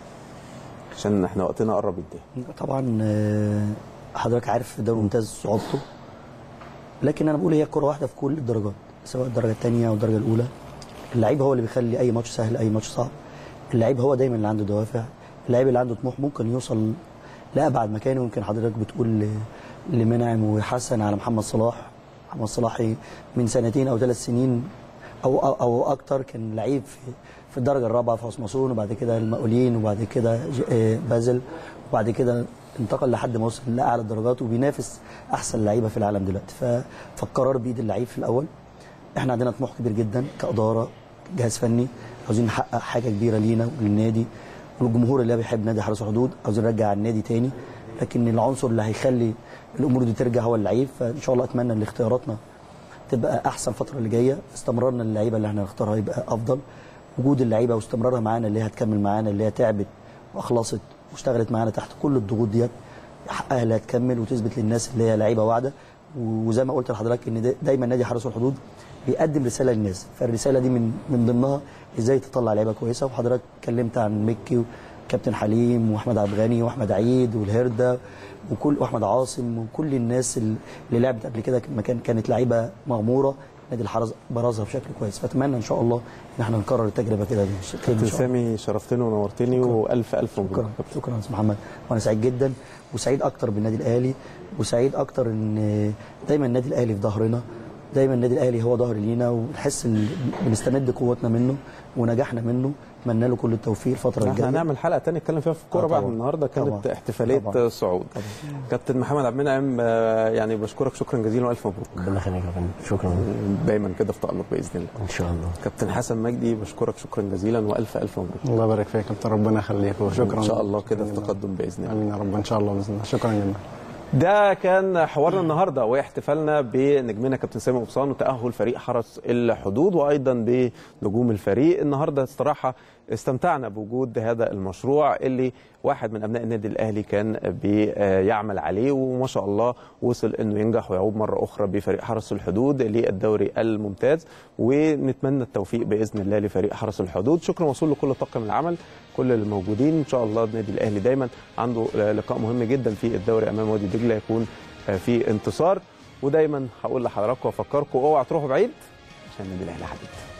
عشان احنا وقتنا قرب ينتهي. طبعا حضرتك عارف الدوري الممتاز صعوبته، لكن انا بقول هي كره واحده في كل الدرجات، سواء الدرجه الثانيه او الدرجه الاولى. اللعيب هو اللي بيخلي اي ماتش سهل اي ماتش صعب. اللعيب هو دايما اللي عنده دوافع، اللعيب اللي عنده طموح ممكن يوصل لابعد مكان. ويمكن حضرتك بتقول لمنعم وحسن على محمد صلاح. محمد صلاح من سنتين او 3 سنين او اكتر كان لعيب في الدرجه الرابعه في عثماسون، وبعد كده المقاولين، وبعد كده بازل، وبعد كده انتقل لحد ما وصل لاعلى الدرجات وبينافس احسن لعيبه في العالم دلوقتي. فالقرار بايد اللعيب في الاول. احنا عندنا طموح كبير جدا كاداره، جهاز فني، عاوزين نحقق حاجه كبيره لينا وللنادي والجمهور اللي بيحب نادي حرس الحدود، عاوزين نرجع النادي تاني. لكن العنصر اللي هيخلي الامور دي ترجع هو اللعيب. فان شاء الله اتمنى ان اختياراتنا تبقى احسن الفتره اللي جايه، استمرارنا اللعيبه اللي احنا هنختارها يبقى افضل، وجود اللعيبه واستمرارها معانا اللي هي هتكمل معانا، اللي هي تعبت واخلصت واشتغلت معانا تحت كل الضغوط ديت، حقها اللي هتكمل وتثبت للناس اللي هي لعيبه واعده. وزي ما قلت لحضرتك ان دايما نادي حرس الحدود بيقدم رساله للناس، فالرساله دي من ضمنها ازاي تطلع لعيبه كويسه. وحضرتك اتكلمت عن مكي وكابتن حليم واحمد عبد الغني واحمد عيد والهرده واحمد عاصم وكل الناس اللي لعبت قبل كده كانت لعيبه مغموره، نادي الحرس برزها بشكل كويس. فاتمنى ان شاء الله ان احنا نكرر التجربه كده. كابتن سامي شرفتني ونورتني والف مبروك. شكرا يا استاذ محمد، وانا سعيد جدا وسعيد اكتر بالنادي الاهلي، وسعيد اكتر ان دايما النادي الاهلي في ظهرنا، دايما النادي الاهلي هو ظهر لينا، ونحس بنستمد قوتنا منه ونجاحنا منه. اتمنى له كل التوفيق الفتره الجايه. احنا هنعمل حلقه ثانيه نتكلم فيها في الكوره بقى. النهارده كانت احتفاليه الصعود. كابتن محمد عبد المنعم يعني بشكرك شكرا جزيلا والف مبروك. ربنا يخليك يا فندم، شكرا. دايما كده في تألق باذن الله ان شاء الله. كابتن حسن مجدي بشكرك شكرا جزيلا والف مبروك. الله يبارك فيك يا كابتن، ربنا يخليك وشكرا. ان شاء الله كده في تقدم باذن الله. امين يا رب ان شاء الله باذن الله. شكرا جدا. ده كان حوارنا النهارده واحتفالنا بنجمنا كابتن سامي قمصان وتأهل فريق حرس الحدود وايضا بنجوم الفريق. النهارده الصراحه استمتعنا بوجود هذا المشروع اللي واحد من ابناء النادي الاهلي كان بيعمل عليه، وما شاء الله وصل انه ينجح ويعود مره اخرى بفريق حرس الحدود للدوري الممتاز، ونتمنى التوفيق باذن الله لفريق حرس الحدود. شكرا موصول لكل طاقم العمل كل الموجودين. ان شاء الله النادي الاهلي دايما عنده لقاء مهم جدا في الدوري امام وادي دجله يكون في انتصار. ودايما هقول لحضراتكم وافكركم اوعوا تروحوا بعيد عشان النادي الاهلي حبيبي.